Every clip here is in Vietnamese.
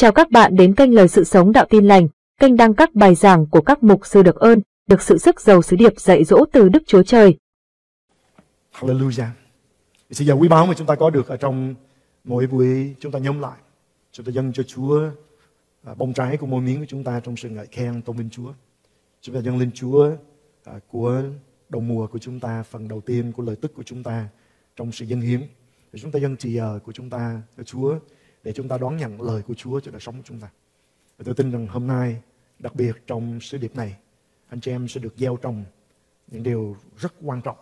Chào các bạn đến kênh Lời Sự Sống Đạo Tin Lành, kênh đăng các bài giảng của các mục sư được ơn, được sự sức giàu sứ điệp dạy dỗ từ Đức Chúa Trời. Hallelujah. Sự giờ quý báu mà chúng ta có được ở trong mỗi buổi chúng ta nhóm lại, chúng ta dâng cho Chúa bông trái của môi miệng của chúng ta trong sự ngợi khen tôn vinh Chúa. Chúng ta dâng lên Chúa của đầu mùa của chúng ta, phần đầu tiên của lời tức của chúng ta trong sự dâng hiến. Để chúng ta dâng thì giờ của chúng ta cho Chúa, để chúng ta đón nhận lời của Chúa cho đời sống của chúng ta. Và tôi tin rằng hôm nay, đặc biệt trong sứ điệp này, anh chị em sẽ được gieo trồng những điều rất quan trọng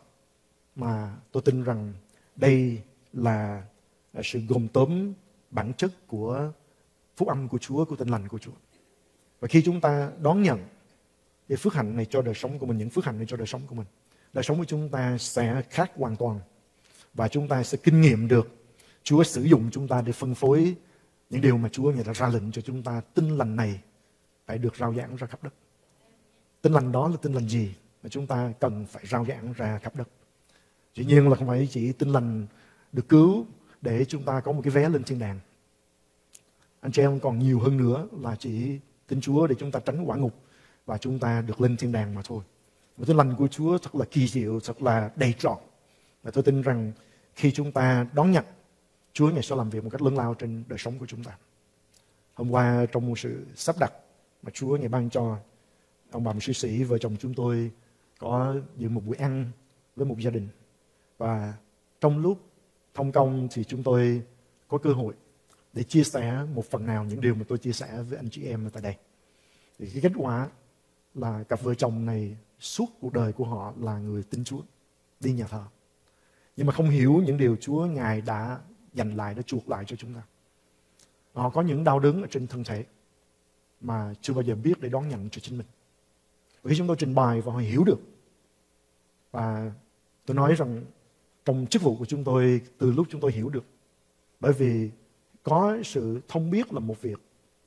mà tôi tin rằng đây là sự gồm tóm bản chất của phúc âm của Chúa, của tin lành của Chúa. Và khi chúng ta đón nhận cái phước hạnh này cho đời sống của mình, những phước hạnh này cho đời sống của mình, đời sống của chúng ta sẽ khác hoàn toàn. Và chúng ta sẽ kinh nghiệm được Chúa sử dụng chúng ta để phân phối những điều mà Chúa Ngài đã ra lệnh cho chúng ta. Tin lành này phải được rao giảng ra khắp đất. Tin lành đó là tin lành gì mà chúng ta cần phải rao giảng ra khắp đất? Dĩ nhiên là không phải chỉ tin lành được cứu để chúng ta có một cái vé lên thiên đàng. Anh chị em còn nhiều hơn nữa là chỉ tin Chúa để chúng ta tránh quả ngục và chúng ta được lên thiên đàng mà thôi. Và tin lành của Chúa thật là kỳ diệu, thật là đầy trọn. Và tôi tin rằng khi chúng ta đón nhận, Chúa Ngài sẽ làm việc một cách lớn lao trên đời sống của chúng ta. Hôm qua trong một sự sắp đặt mà Chúa Ngài ban cho, ông bà sư sĩ vợ chồng chúng tôi có dự một buổi ăn với một gia đình. Và trong lúc thông công thì chúng tôi có cơ hội để chia sẻ một phần nào những điều mà tôi chia sẻ với anh chị em ở tại đây. Thì cái kết quả là cặp vợ chồng này suốt cuộc đời của họ là người tin Chúa, đi nhà thờ. Nhưng mà không hiểu những điều Chúa Ngài đã dành lại, đã chuộc lại cho chúng ta. Họ có những đau đớn ở trên thân thể mà chưa bao giờ biết để đón nhận cho chính mình. Và khi chúng tôi trình bày và họ hiểu được, và tôi nói rằng trong chức vụ của chúng tôi, từ lúc chúng tôi hiểu được, bởi vì có sự thông biết là một việc,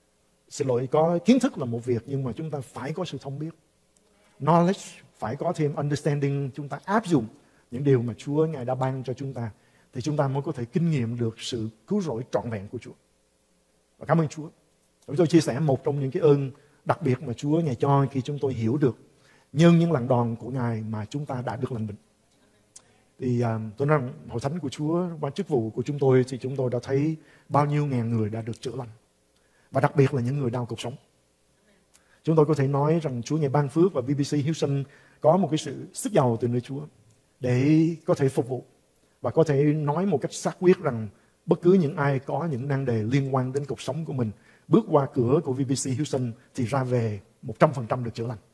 có kiến thức là một việc, nhưng mà chúng ta phải có sự thông biết, knowledge, phải có thêm understanding, chúng ta áp dụng những điều mà Chúa Ngài đã ban cho chúng ta, thì chúng ta mới có thể kinh nghiệm được sự cứu rỗi trọn vẹn của Chúa. Và cảm ơn Chúa. Chúng tôi chia sẻ một trong những cái ơn đặc biệt mà Chúa Ngài cho khi chúng tôi hiểu được nhân những lần đòn của Ngài mà chúng ta đã được lành bệnh. Thì tôi nói rằng hội thánh của Chúa qua chức vụ của chúng tôi thì chúng tôi đã thấy bao nhiêu ngàn người đã được chữa lành. Và đặc biệt là những người đau cuộc sống. Chúng tôi có thể nói rằng Chúa Ngài ban phước và BBC Houston có một cái sự sức giàu từ nơi Chúa để có thể phục vụ. Và có thể nói một cách xác quyết rằng bất cứ những ai có những nan đề liên quan đến cuộc sống của mình, bước qua cửa của BBC Houston thì ra về 100% được chữa lành.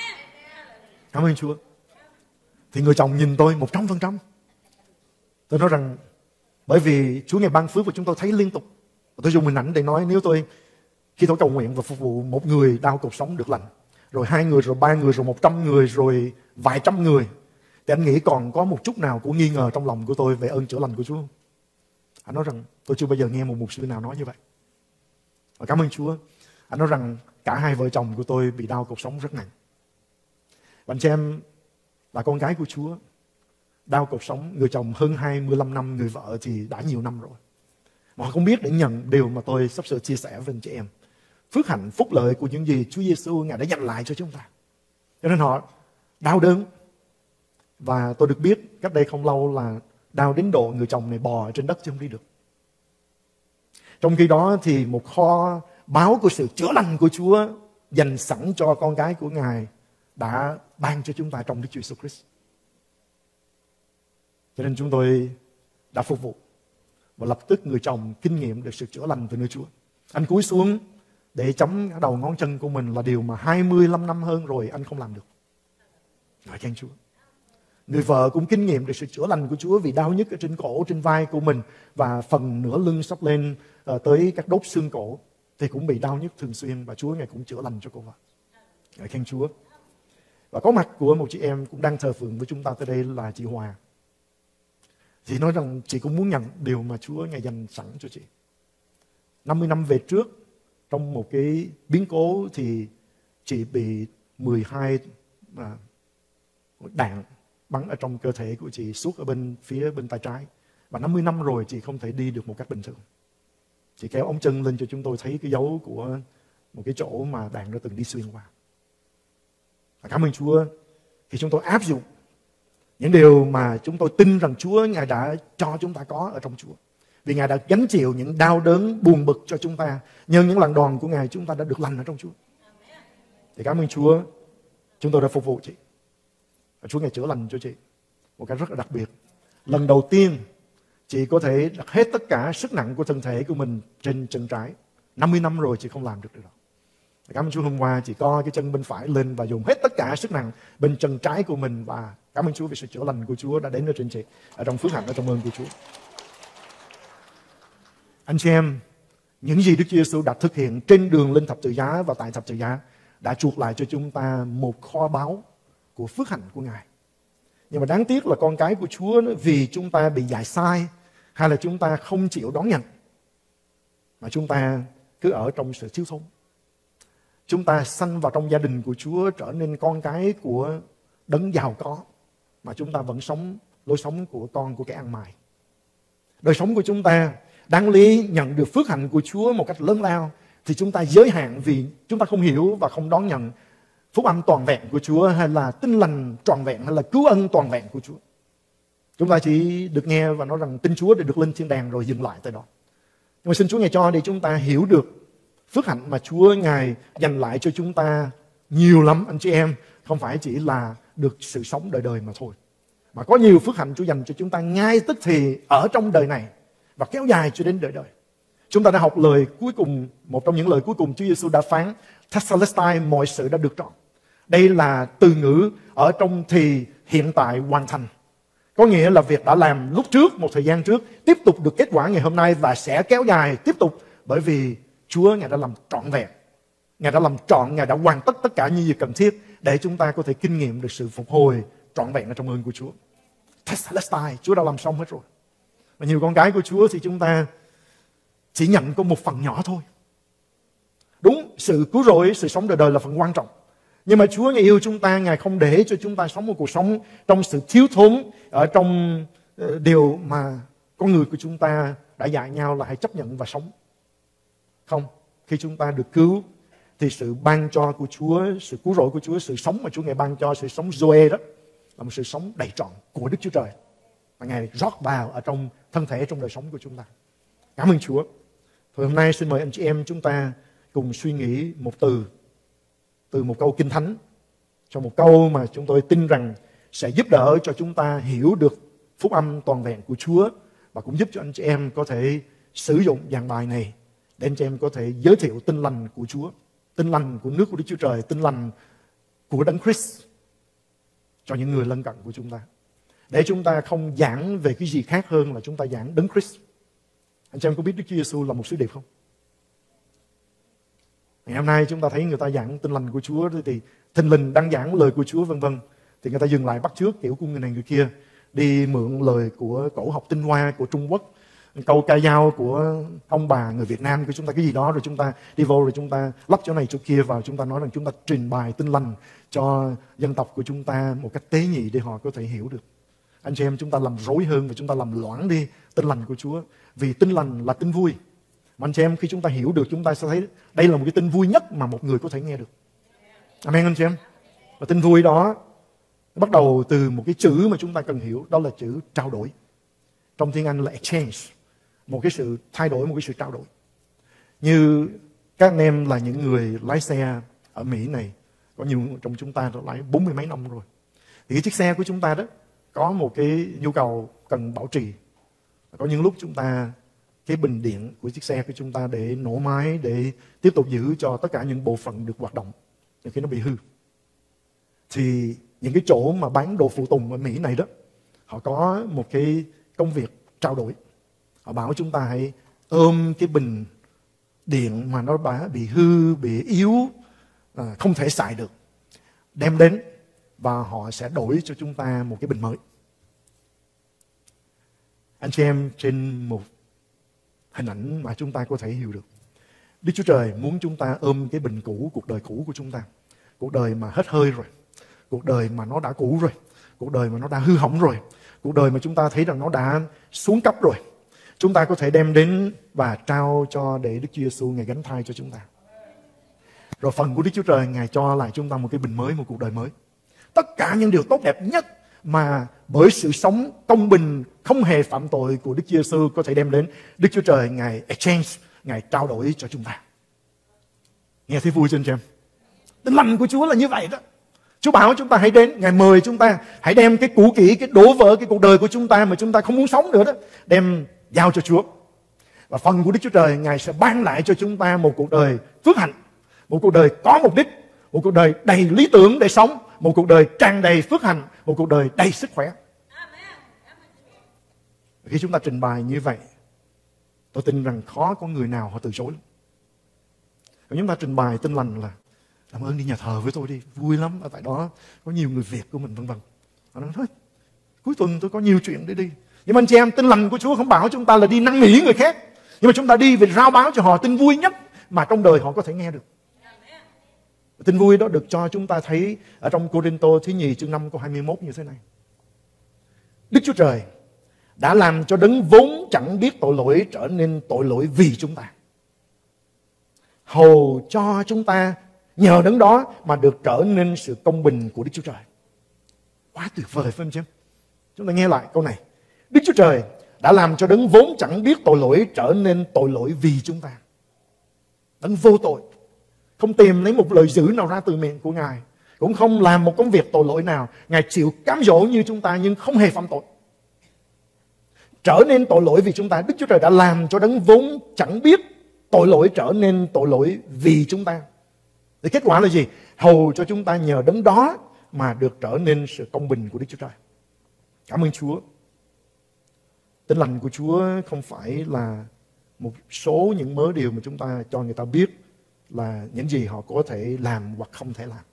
Cảm ơn Chúa. Thì người chồng nhìn tôi 100%. Tôi nói rằng bởi vì Chúa Ngài ban phước và chúng tôi thấy liên tục. Tôi dùng hình ảnh để nói, nếu khi tôi cầu nguyện và phục vụ một người đau cuộc sống được lành, rồi 2 người, rồi 3 người, rồi 100 người, rồi vài trăm người, thì anh nghĩ còn có một chút nào của nghi ngờ trong lòng của tôi về ơn chữa lành của Chúa không? Anh nói rằng tôi chưa bao giờ nghe một mục sư nào nói như vậy. Và cảm ơn Chúa. Anh nói rằng cả hai vợ chồng của tôi bị đau cuộc sống rất nặng. Và anh chị em là con gái của Chúa, đau cuộc sống, người chồng hơn 25 năm, người vợ thì đã nhiều năm rồi. Mà họ không biết để nhận điều mà tôi sắp sửa chia sẻ với anh chị em. Phước hạnh, phúc lợi của những gì Chúa Giêsu Ngài đã dành lại cho chúng ta. Cho nên họ đau đớn. Và tôi được biết cách đây không lâu là đau đến độ người chồng này bò ở trên đất chứ không đi được. Trong khi đó thì một kho báu của sự chữa lành của Chúa dành sẵn cho con cái của Ngài đã ban cho chúng ta trong Đức Chúa Jesus Christ. Cho nên chúng tôi đã phục vụ. Và lập tức người chồng kinh nghiệm được sự chữa lành từ nơi Chúa. Anh cúi xuống để chấm đầu ngón chân của mình là điều mà 25 năm hơn rồi anh không làm được. Ngợi khen Chúa. Người vợ cũng kinh nghiệm được sự chữa lành của Chúa vì đau nhức ở trên cổ, trên vai của mình và phần nửa lưng sắp lên tới các đốt xương cổ thì cũng bị đau nhức thường xuyên và Chúa Ngài cũng chữa lành cho cô vợ. Ngợi khen Chúa. Và có mặt của một chị em cũng đang thờ phượng với chúng ta tới đây là chị Hòa. Chị nói rằng chị cũng muốn nhận điều mà Chúa Ngài dành sẵn cho chị. 50 năm về trước, trong một cái biến cố thì chị bị 12 đạn bắn ở trong cơ thể của chị, suốt ở phía bên tay trái. Và 50 năm rồi chị không thể đi được một cách bình thường. Chị kéo ống chân lên cho chúng tôi thấy cái dấu của một cái chỗ mà đạn đã từng đi xuyên qua. Và cảm ơn Chúa khi chúng tôi áp dụng những điều mà chúng tôi tin rằng Chúa Ngài đã cho chúng ta có ở trong Chúa. Vì Ngài đã gánh chịu những đau đớn buồn bực cho chúng ta. Nhân những lần đòn của Ngài chúng ta đã được lành ở trong Chúa. Thì cảm ơn Chúa, chúng tôi đã phục vụ chị. Và Chúa Ngài chữa lành cho chị một cách rất là đặc biệt. Lần đầu tiên chị có thể đặt hết tất cả sức nặng của thân thể của mình trên chân trái. 50 năm rồi chị không làm được điều đó. Cảm ơn Chúa, hôm qua chị co cái chân bên phải lên và dùng hết tất cả sức nặng bên chân trái của mình. Và cảm ơn Chúa vì sự chữa lành của Chúa đã đến ở trên chị, ở trong phước hạnh, ở trong ơn của Chúa. Anh chị em, những gì Đức Chúa Giêsu đã thực hiện trên đường lên thập tự giá và tại thập tự giá đã chuộc lại cho chúng ta một kho báu của phước hạnh của Ngài. Nhưng mà đáng tiếc là con cái của Chúa vì chúng ta bị dạy sai hay là chúng ta không chịu đón nhận mà chúng ta cứ ở trong sự thiếu thốn. Chúng ta sanh vào trong gia đình của Chúa, trở nên con cái của đấng giàu có, mà chúng ta vẫn sống lối sống của con của kẻ ăn mày. Đời sống của chúng ta đáng lý nhận được phước hạnh của Chúa một cách lớn lao, thì chúng ta giới hạn vì chúng ta không hiểu và không đón nhận phúc âm toàn vẹn của Chúa, hay là tin lành toàn vẹn, hay là cứu ân toàn vẹn của Chúa. Chúng ta chỉ được nghe và nói rằng tin Chúa để được lên thiên đàng rồi dừng lại tại đó. Nhưng mà xin Chúa Ngài cho để chúng ta hiểu được phước hạnh mà Chúa Ngài dành lại cho chúng ta nhiều lắm anh chị em. Không phải chỉ là được sự sống đời đời mà thôi, mà có nhiều phước hạnh Chúa dành cho chúng ta ngay tức thì ở trong đời này và kéo dài cho đến đời đời. Chúng ta đã học lời cuối cùng, một trong những lời cuối cùng Chúa Giêsu đã phán: Tetelestai, mọi sự đã được trọn. Đây là từ ngữ ở trong thì hiện tại hoàn thành. Có nghĩa là việc đã làm lúc trước, một thời gian trước, tiếp tục được kết quả ngày hôm nay và sẽ kéo dài tiếp tục, bởi vì Chúa Ngài đã làm trọn vẹn. Ngài đã làm trọn, Ngài đã hoàn tất tất cả những gì cần thiết để chúng ta có thể kinh nghiệm được sự phục hồi trọn vẹn ở trong ơn của Chúa. Tetelestai, Chúa đã làm xong hết rồi. Và nhiều con cái của Chúa thì chúng ta chỉ nhận có một phần nhỏ thôi. Đúng, sự cứu rỗi, sự sống đời đời là phần quan trọng. Nhưng mà Chúa Ngài yêu chúng ta, Ngài không để cho chúng ta sống một cuộc sống trong sự thiếu thốn, ở trong điều mà con người của chúng ta đã dạy nhau là hãy chấp nhận và sống. Không, khi chúng ta được cứu thì sự ban cho của Chúa, sự cứu rỗi của Chúa, sự sống mà Chúa Ngài ban cho, sự sống Zoe đó, là một sự sống đầy trọn của Đức Chúa Trời, và Ngài rót vào ở trong thân thể, trong đời sống của chúng ta. Cảm ơn Chúa. Thôi hôm nay xin mời anh chị em chúng ta cùng suy nghĩ một từ một câu Kinh Thánh, cho một câu mà chúng tôi tin rằng sẽ giúp đỡ cho chúng ta hiểu được phúc âm toàn vẹn của Chúa, và cũng giúp cho anh chị em có thể sử dụng giảng bài này để anh chị em có thể giới thiệu tin lành của Chúa, tin lành của nước của Đức Chúa Trời, tin lành của Đấng Christ cho những người lân cận của chúng ta. Để chúng ta không giảng về cái gì khác hơn là chúng ta giảng Đấng Christ. Anh chị em có biết Đức Chúa Giêsu là một sứ điệp không? Ngày hôm nay chúng ta thấy người ta giảng tin lành của Chúa thì thình lình đang giảng lời của Chúa vân vân, thì người ta dừng lại bắt chước kiểu của người này người kia, đi mượn lời của cổ học tinh hoa của Trung Quốc, câu ca dao của ông bà người Việt Nam của chúng ta cái gì đó, rồi chúng ta đi vô rồi chúng ta lắp chỗ này chỗ kia vào, chúng ta nói rằng chúng ta truyền bài tin lành cho dân tộc của chúng ta một cách tế nhị để họ có thể hiểu được. Anh chị em, chúng ta làm rối hơn và chúng ta làm loãng đi tin lành của Chúa. Vì tin lành là tin vui, mà anh chị em khi chúng ta hiểu được, chúng ta sẽ thấy đây là một cái tin vui nhất mà một người có thể nghe được. Amen anh chị em. Và tin vui đó bắt đầu từ một cái chữ mà chúng ta cần hiểu, đó là chữ trao đổi. Trong tiếng Anh là exchange, một cái sự thay đổi, một cái sự trao đổi. Như các anh em là những người lái xe ở Mỹ này, có nhiều trong chúng ta đã lái 40 mấy năm rồi, thì cái chiếc xe của chúng ta đó có một cái nhu cầu cần bảo trì. Có những lúc chúng ta cái bình điện của chiếc xe của chúng ta để nổ máy, để tiếp tục giữ cho tất cả những bộ phận được hoạt động, nhưng khi nó bị hư thì những cái chỗ mà bán đồ phụ tùng ở Mỹ này đó, họ có một cái công việc trao đổi. Họ bảo chúng ta hãy ôm cái bình điện mà nó bị hư, bị yếu, không thể xài được, đem đến và họ sẽ đổi cho chúng ta một cái bình mới. Anh chị em, trên một hình ảnh mà chúng ta có thể hiểu được, Đức Chúa Trời muốn chúng ta ôm cái bình cũ, cuộc đời cũ của chúng ta, cuộc đời mà hết hơi rồi, cuộc đời mà nó đã cũ rồi, cuộc đời mà nó đã hư hỏng rồi, cuộc đời mà chúng ta thấy rằng nó đã xuống cấp rồi. chúng ta có thể đem đến và trao cho để Đức Chúa Giêsu Ngài gánh thay cho chúng ta. Rồi phần của Đức Chúa Trời Ngài cho lại chúng ta một cái bình mới, một cuộc đời mới. Tất cả những điều tốt đẹp nhất mà bởi sự sống công bình, không hề phạm tội của Đức Chúa Giêsu có thể đem đến, Đức Chúa Trời Ngài exchange, Ngài trao đổi cho chúng ta. Nghe thấy vui chưa anh chị em? Tin lành của Chúa là như vậy đó. Chúa bảo chúng ta hãy đến, Ngài mời chúng ta hãy đem cái cũ kỹ, cái đổ vỡ cái cuộc đời của chúng ta mà chúng ta không muốn sống nữa đó, đem giao cho Chúa. Và phần của Đức Chúa Trời Ngài sẽ ban lại cho chúng ta một cuộc đời phước hạnh, một cuộc đời có mục đích, một cuộc đời đầy lý tưởng để sống, một cuộc đời tràn đầy phước hạnh, một cuộc đời đầy sức khỏe. Khi chúng ta trình bày như vậy, tôi tin rằng khó có người nào họ từ chối. Còn chúng ta trình bày tin lành là làm ơn đi nhà thờ với tôi đi, vui lắm, ở tại đó có nhiều người Việt của mình vân vân. Họ nói thôi, cuối tuần tôi có nhiều chuyện để đi. Nhưng mà anh chị em, tin lành của Chúa không bảo chúng ta là đi năn nỉ người khác, nhưng mà chúng ta đi về rao báo cho họ tin vui nhất mà trong đời họ có thể nghe được. Tin vui đó được cho chúng ta thấy ở trong Cô-rinh-tô thứ nhì chương 5 câu 21 như thế này. Đức Chúa Trời đã làm cho đấng vốn chẳng biết tội lỗi trở nên tội lỗi vì chúng ta, hầu cho chúng ta nhờ đấng đó mà được trở nên sự công bình của Đức Chúa Trời. Quá tuyệt vời phải không chứ? Chúng ta nghe lại câu này. Đức Chúa Trời đã làm cho đấng vốn chẳng biết tội lỗi trở nên tội lỗi vì chúng ta. Đấng vô tội, không tìm lấy một lời dữ nào ra từ miệng của Ngài, cũng không làm một công việc tội lỗi nào. Ngài chịu cám dỗ như chúng ta nhưng không hề phạm tội, trở nên tội lỗi vì chúng ta. Đức Chúa Trời đã làm cho đấng vốn chẳng biết tội lỗi trở nên tội lỗi vì chúng ta. Thì kết quả là gì? Hầu cho chúng ta nhờ đấng đó mà được trở nên sự công bình của Đức Chúa Trời. Cảm ơn Chúa. Tin lành của Chúa không phải là một số những mớ điều mà chúng ta cho người ta biết là những gì họ có thể làm hoặc không thể làm,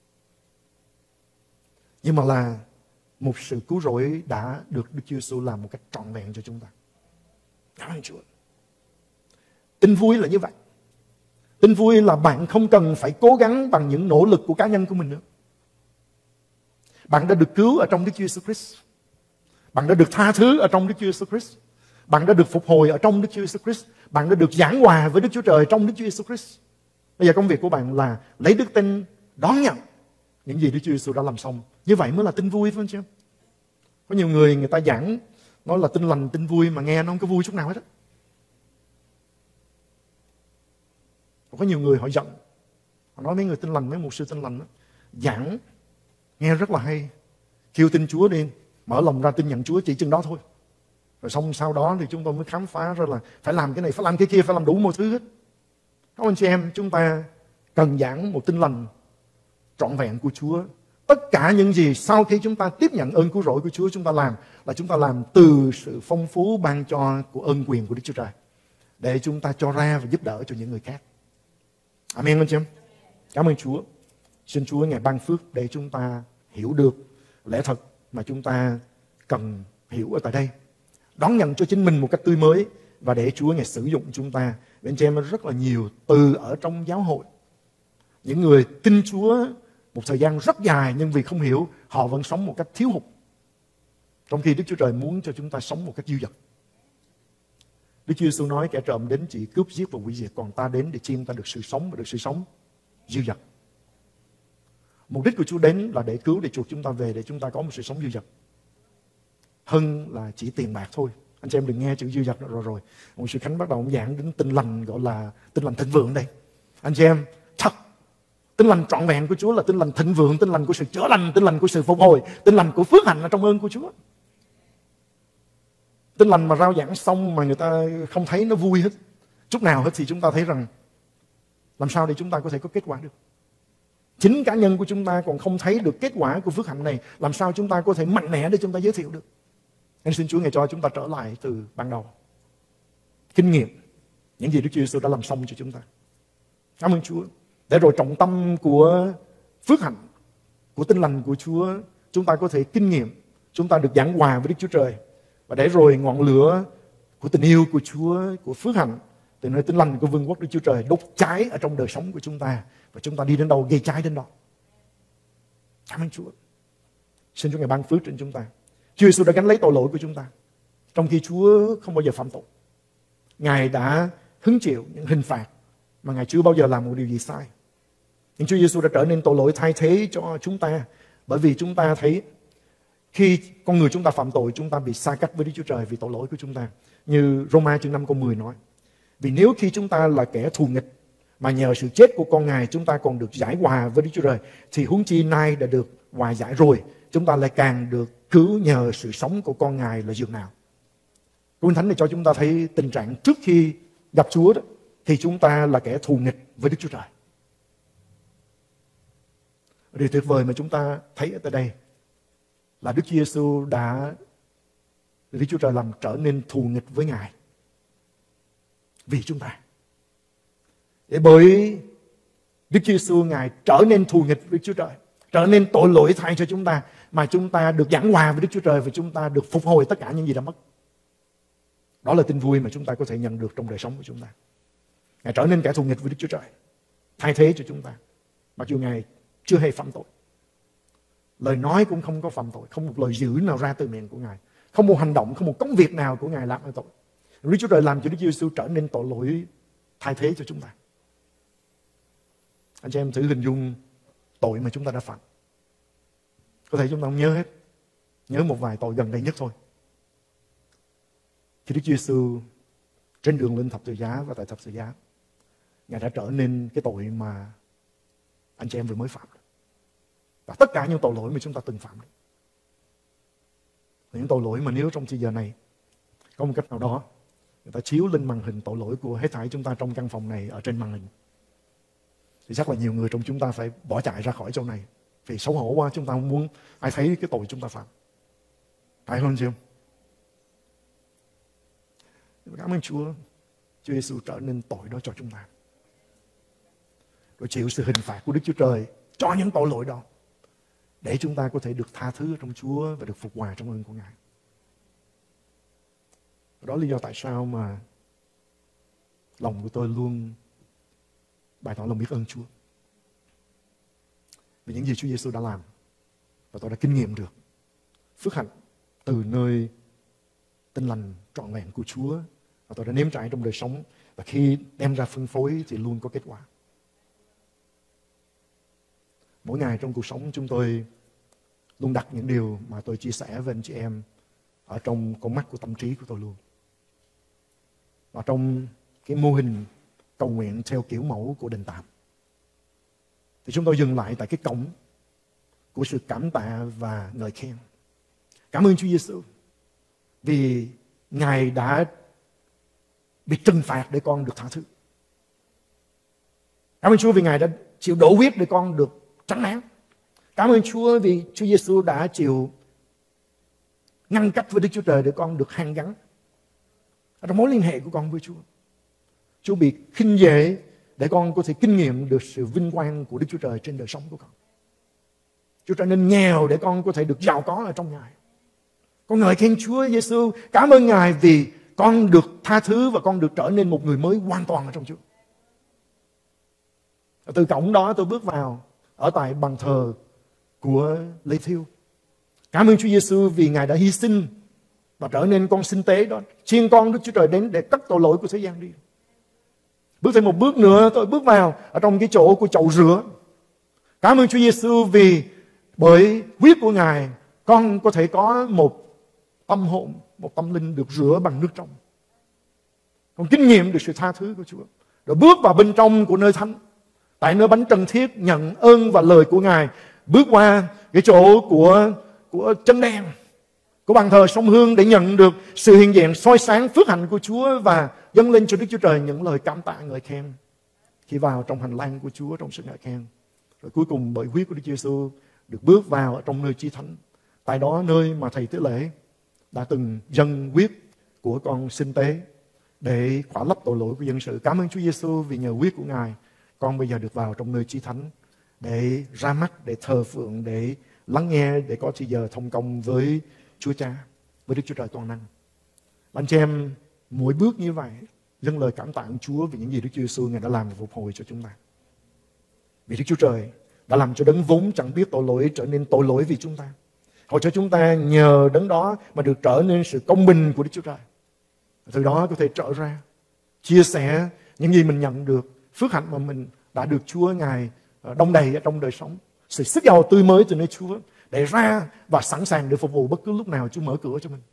nhưng mà là một sự cứu rỗi đã được Đức Chúa Giêsu làm một cách trọn vẹn cho chúng ta. Cảm ơn Chúa. Tin vui là như vậy. Tin vui là bạn không cần phải cố gắng bằng những nỗ lực của cá nhân của mình nữa. Bạn đã được cứu ở trong Đức Chúa Giêsu Christ. Bạn đã được tha thứ ở trong Đức Chúa Giêsu Christ. Bạn đã được phục hồi ở trong Đức Chúa Giêsu Christ. Bạn đã được giảng hòa với Đức Chúa Trời trong Đức Chúa Giêsu Christ. Bây giờ công việc của bạn là lấy đức tin đón nhận những gì Đức Chúa Giêsu đã làm xong. Như vậy mới là tin vui, phải không chứ? Có nhiều người ta giảng nói là tin lành, tin vui mà nghe nó không có vui chút nào hết á. Có nhiều người họ giận, họ nói mấy người tin lành, mấy mục sư tin lành đó, giảng nghe rất là hay, kêu tin Chúa đi, mở lòng ra tin nhận Chúa chỉ chừng đó thôi. Rồi xong sau đó thì chúng tôi mới khám phá ra là phải làm cái này, phải làm cái kia, phải làm đủ mọi thứ hết. Các anh chị em, chúng ta cần giảng một tin lành trọn vẹn của Chúa. Tất cả những gì sau khi chúng ta tiếp nhận ơn cứu rỗi của Chúa, chúng ta làm là chúng ta làm từ sự phong phú ban cho của ơn quyền của Đức Chúa Trời, để chúng ta cho ra và giúp đỡ cho những người khác. Amen anh chị em. Cảm ơn Chúa. Xin Chúa Ngài ban phước để chúng ta hiểu được lẽ thật mà chúng ta cần hiểu ở tại đây, đón nhận cho chính mình một cách tươi mới, và để Chúa Ngài sử dụng chúng ta. Bên chị em rất là nhiều từ ở trong giáo hội, những người tin Chúa một thời gian rất dài nhưng vì không hiểu, họ vẫn sống một cách thiếu hụt, trong khi Đức Chúa Trời muốn cho chúng ta sống một cách dư dật. Đức Chúa Giêsu nói kẻ trộm đến chỉ cướp giết và hủy diệt, còn ta đến để chiên ta được sự sống và được sự sống dư dật. Mục đích của Chúa đến là để cứu, để chuộc chúng ta về, để chúng ta có một sự sống dư dật, hơn là chỉ tiền bạc thôi. Anh chị em đừng nghe chữ dư dật rồi. Một sự Khánh bắt đầu giảng đến tin lành, gọi là tin lành thịnh vượng đây. Anh chị em, thật, tin lành trọn vẹn của Chúa là tin lành thịnh vượng, tin lành của sự chữa lành, tin lành của sự phục hồi, tin lành của phước hạnh ở trong ơn của Chúa. Tin lành mà rao giảng xong mà người ta không thấy nó vui hết chút nào hết, thì chúng ta thấy rằng làm sao để chúng ta có thể có kết quả được. Chính cá nhân của chúng ta còn không thấy được kết quả của phước hạnh này, làm sao chúng ta có thể mạnh mẽ để chúng ta giới thiệu được. Nên xin Chúa Ngài cho chúng ta trở lại từ ban đầu, kinh nghiệm những gì Đức Chúa Giêsu đã làm xong cho chúng ta. Cảm ơn Chúa. Để rồi trọng tâm của phước hạnh, của tin lành của Chúa, chúng ta có thể kinh nghiệm, chúng ta được giảng hòa với Đức Chúa Trời. Và để rồi ngọn lửa của tình yêu của Chúa, của phước hạnh, từ nơi tin lành của vương quốc Đức Chúa Trời đốt cháy ở trong đời sống của chúng ta, và chúng ta đi đến đâu gây cháy đến đó. Cảm ơn Chúa. Xin Chúa Ngài ban phước trên chúng ta. Chúa Giêsu đã gánh lấy tội lỗi của chúng ta. trong khi Chúa không bao giờ phạm tội. Ngài đã hứng chịu những hình phạt mà Ngài chưa bao giờ làm một điều gì sai. Nhưng Chúa Giêsu đã trở nên tội lỗi thay thế cho chúng ta, bởi vì chúng ta thấy khi con người chúng ta phạm tội, chúng ta bị xa cách với Đức Chúa Trời vì tội lỗi của chúng ta. Như Roma chương 5 câu 10 nói, vì nếu khi chúng ta là kẻ thù nghịch mà nhờ sự chết của con Ngài chúng ta còn được giải hòa với Đức Chúa Trời, thì huống chi nay đã được hòa giải rồi, chúng ta lại càng được cứu nhờ sự sống của con Ngài là dường nào. Kinh Thánh này cho chúng ta thấy tình trạng trước khi gặp Chúa đó, thì chúng ta là kẻ thù nghịch với Đức Chúa Trời. Điều tuyệt vời mà chúng ta thấy ở tại đây là Đức Chúa Giêsu đã Đức Chúa Trời làm trở nên thù nghịch với Ngài vì chúng ta. Để bởi Đức Chúa Giêsu Ngài trở nên thù nghịch với Chúa Trời, trở nên tội lỗi thay cho chúng ta, mà chúng ta được giảng hòa với Đức Chúa Trời và chúng ta được phục hồi tất cả những gì đã mất. Đó là tin vui mà chúng ta có thể nhận được trong đời sống của chúng ta. Ngài trở nên kẻ thù nghịch với Đức Chúa Trời, thay thế cho chúng ta, mặc dù Ngài chưa hề phạm tội. Lời nói cũng không có phạm tội, không một lời dữ nào ra từ miệng của Ngài, không một hành động, không một công việc nào của Ngài làm ra tội. Đức Chúa Trời làm cho Đức Chúa Giêsu trở nên tội lỗi thay thế cho chúng ta. Anh chị em thử hình dung tội mà chúng ta đã phạm. Có thể chúng ta không nhớ hết, nhớ một vài tội gần đây nhất thôi. Khi Đức Chúa Giêsu trên đường lên thập tự giá và tại thập tự giá, Ngài đã trở nên cái tội mà anh chị em vừa mới phạm. Và tất cả những tội lỗi mà chúng ta từng phạm. Những tội lỗi mà nếu trong thời giờ này có một cách nào đó người ta chiếu lên màn hình tội lỗi của hết thảy chúng ta trong căn phòng này ở trên màn hình, thì chắc là nhiều người trong chúng ta phải bỏ chạy ra khỏi chỗ này, vì xấu hổ quá, chúng ta không muốn ai thấy cái tội chúng ta phạm. Phải không chị không? Cảm ơn Chúa, Chúa Giêsu trở nên tội đó cho chúng ta, rồi chịu sự hình phạt của Đức Chúa Trời cho những tội lỗi đó, để chúng ta có thể được tha thứ trong Chúa và được phục hòa trong ơn của Ngài. Đó là lý do tại sao mà lòng của tôi luôn bày tỏ lòng biết ơn Chúa vì những gì Chúa Giêsu đã làm, và tôi đã kinh nghiệm được phước hạnh từ nơi Tin lành trọn vẹn của Chúa, và tôi đã nếm trải trong đời sống, và khi đem ra phân phối thì luôn có kết quả. Mỗi ngày trong cuộc sống chúng tôi luôn đặt những điều mà tôi chia sẻ với anh chị em ở trong con mắt của tâm trí của tôi luôn. Và trong cái mô hình cầu nguyện theo kiểu mẫu của đền tạm, thì chúng tôi dừng lại tại cái cổng của sự cảm tạ và ngợi khen. Cảm ơn Chúa Giêsu vì Ngài đã bị trừng phạt để con được tha thứ. Cảm ơn Chúa vì Ngài đã chịu đổ huyết để con được tránh án. Cảm ơn Chúa vì Chúa Giêsu đã chịu ngăn cách với Đức Chúa Trời để con được hàn gắn ở trong mối liên hệ của con với Chúa. Chúa bị khinh dễ để con có thể kinh nghiệm được sự vinh quang của Đức Chúa Trời trên đời sống của con. Chúa trở nên nghèo để con có thể được giàu có ở trong Ngài. Con ngợi khen Chúa Giêsu, cảm ơn Ngài vì con được tha thứ và con được trở nên một người mới hoàn toàn ở trong Chúa. Từ cổng đó tôi bước vào ở tại bàn thờ của Lê Thiêu. Cảm ơn Chúa Giêsu vì Ngài đã hy sinh và trở nên con sinh tế đó, chiên con Đức Chúa Trời đến để cất tội lỗi của thế gian đi. Bước thêm một bước nữa tôi bước vào ở trong cái chỗ của chậu rửa. Cảm ơn Chúa Giêsu vì bởi huyết của Ngài con có thể có một tâm hồn, một tâm linh được rửa bằng nước trong. Con kinh nghiệm được sự tha thứ của Chúa. Rồi bước vào bên trong của nơi thánh, tại nơi bánh trần thiết nhận ơn và lời của Ngài. Bước qua cái chỗ của chân đèn, của bàn thờ sông Hương để nhận được sự hiện diện soi sáng phước hạnh của Chúa và dâng lên cho Đức Chúa Trời những lời cảm tạ ngợi khen khi vào trong hành lang của Chúa trong sự ngợi khen. Rồi cuối cùng bởi huyết của Đức Chúa Giêsu được bước vào ở trong nơi chí thánh, tại đó nơi mà thầy tế lễ đã từng dâng huyết của con sinh tế để khỏa lấp tội lỗi của dân sự. Cảm ơn Chúa Giêsu vì nhờ huyết của Ngài con bây giờ được vào trong nơi chí thánh để ra mắt, để thờ phượng, để lắng nghe, để có thời giờ thông công với Chúa Cha, với Đức Chúa Trời toàn năng. Anh chị em mỗi bước như vậy dâng lời cảm tạ Chúa vì những gì Đức Chúa Giêsu Ngài đã làm và phục hồi cho chúng ta. Vì Đức Chúa Trời đã làm cho đấng vốn chẳng biết tội lỗi trở nên tội lỗi vì chúng ta. hầu cho chúng ta nhờ đấng đó mà được trở nên sự công bình của Đức Chúa Trời. Từ đó có thể trở ra, chia sẻ những gì mình nhận được, phước hạnh mà mình đã được Chúa Ngài đong đầy ở trong đời sống. Sự sức giàu tươi mới từ nơi Chúa để ra và sẵn sàng để phục vụ bất cứ lúc nào Chúa mở cửa cho mình.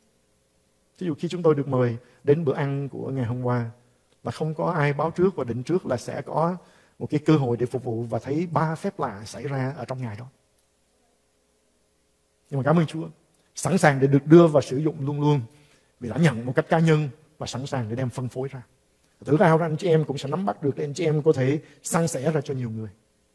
Ví dụ khi chúng tôi được mời đến bữa ăn của ngày hôm qua, là không có ai báo trước và định trước là sẽ có một cái cơ hội để phục vụ, và thấy 3 phép lạ xảy ra ở trong ngày đó. Nhưng mà cảm ơn Chúa, sẵn sàng để được đưa và sử dụng luôn luôn, vì đã nhận một cách cá nhân và sẵn sàng để đem phân phối ra. Thử ra anh chị em cũng sẽ nắm bắt được để anh chị em có thể san sẻ ra cho nhiều người.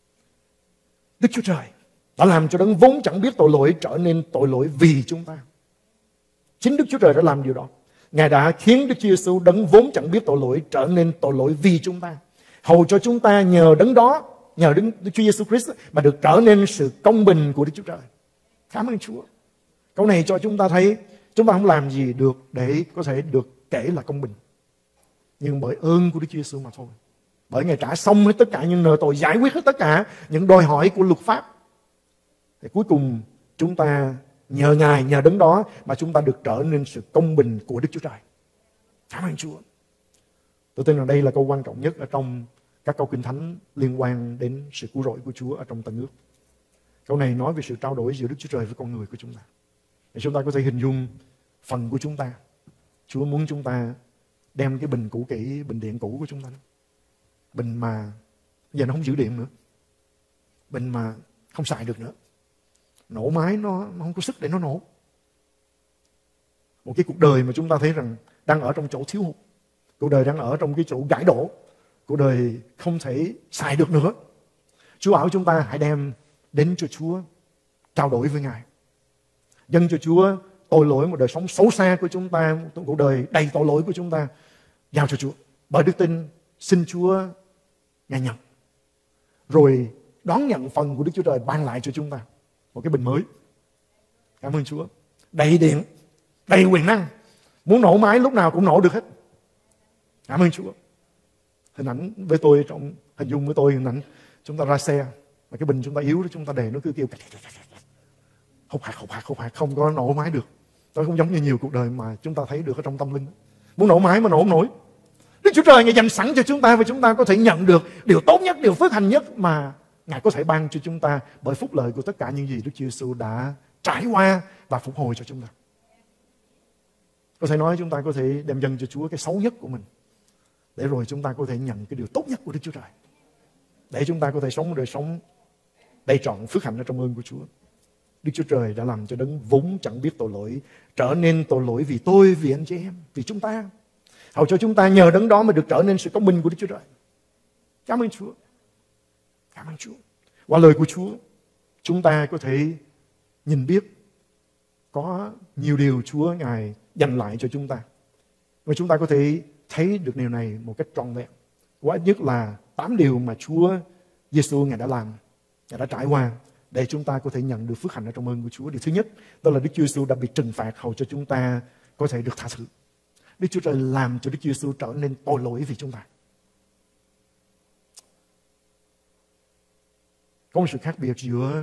Đức Chúa Trời đã làm cho đấng vốn chẳng biết tội lỗi trở nên tội lỗi vì chúng ta. Chính Đức Chúa Trời đã làm điều đó. Ngài đã khiến Đức Chúa Giêsu đấng vốn chẳng biết tội lỗi trở nên tội lỗi vì chúng ta, hầu cho chúng ta nhờ đấng đó, nhờ Đức Chúa Giêsu Christ mà được trở nên sự công bình của Đức Chúa Trời. Cảm ơn Chúa. Câu này cho chúng ta thấy chúng ta không làm gì được để có thể được kể là công bình, nhưng bởi ơn của Đức Chúa Giêsu mà thôi. Bởi Ngài trả xong hết tất cả những nợ tội, giải quyết hết tất cả những đòi hỏi của luật pháp, thì cuối cùng chúng ta nhờ Ngài, nhờ đấng đó mà chúng ta được trở nên sự công bình của Đức Chúa Trời. Cảm ơn Chúa. Tôi tin rằng đây là câu quan trọng nhất ở trong các câu Kinh Thánh liên quan đến sự cứu rỗi của Chúa ở trong Tân Ước. Câu này nói về sự trao đổi giữa Đức Chúa Trời với con người của chúng ta. Để chúng ta có thể hình dung phần của chúng ta. Chúa muốn chúng ta đem cái bình cũ kỹ, bình điện cũ của chúng ta, bình mà giờ nó không giữ điện nữa, bình mà không xài được nữa, nổ máy nó không có sức để nó nổ. Một cái cuộc đời mà chúng ta thấy rằng đang ở trong chỗ thiếu hụt, cuộc đời đang ở trong cái chỗ gãy đổ, cuộc đời không thể xài được nữa. Chúa bảo chúng ta hãy đem đến cho Chúa, trao đổi với Ngài, dâng cho Chúa tội lỗi, một đời sống xấu xa của chúng ta, một cuộc đời đầy tội lỗi của chúng ta, giao cho Chúa. Bởi đức tin xin Chúa Ngài nhận, rồi đón nhận phần của Đức Chúa Trời ban lại cho chúng ta một cái bình mới. Cảm ơn Chúa. Đầy điện, đầy quyền năng, muốn nổ máy lúc nào cũng nổ được hết. Cảm ơn Chúa. Hình ảnh với tôi, trong hình dung với tôi, hình ảnh chúng ta ra xe mà cái bình chúng ta yếu đó, chúng ta để nó cứ kêu hụt hạt, không có nổ máy được. Nó không giống như nhiều cuộc đời mà chúng ta thấy được ở trong tâm linh. Muốn nổ máy mà nổ không nổi. Đức Chúa Trời Ngài dành sẵn cho chúng ta, và chúng ta có thể nhận được điều tốt nhất, điều phước hạnh nhất mà Ngài có thể ban cho chúng ta bởi phúc lợi của tất cả những gì Đức Chúa Giêsu đã trải qua và phục hồi cho chúng ta. Có thể nói chúng ta có thể đem dâng cho Chúa cái xấu nhất của mình, để rồi chúng ta có thể nhận cái điều tốt nhất của Đức Chúa Trời, để chúng ta có thể sống một đời sống đầy trọn phước hạnh ở trong ơn của Chúa. Đức Chúa Trời đã làm cho đấng vốn chẳng biết tội lỗi trở nên tội lỗi vì tôi, vì anh chị em, vì chúng ta, hầu cho chúng ta nhờ đấng đó mà được trở nên sự công bình của Đức Chúa Trời. Cảm ơn Chúa. Cảm ơn Chúa. Qua lời của Chúa, chúng ta có thể nhìn biết có nhiều điều Chúa Ngài dành lại cho chúng ta, và chúng ta có thể thấy được điều này một cách trọn vẹn. Quá ít nhất là 8 điều mà Chúa Giêsu Ngài đã làm, Ngài đã trải qua để chúng ta có thể nhận được phước hạnh ở trong ơn của Chúa. Điều thứ nhất, đó là Đức Chúa Giêsu đã bị trừng phạt hầu cho chúng ta có thể được tha thứ. Đức Chúa Trời làm cho Đức Chúa Giêsu trở nên tội lỗi vì chúng ta. Có một sự khác biệt giữa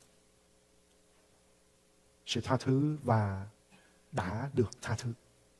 sự tha thứ và đã được tha thứ.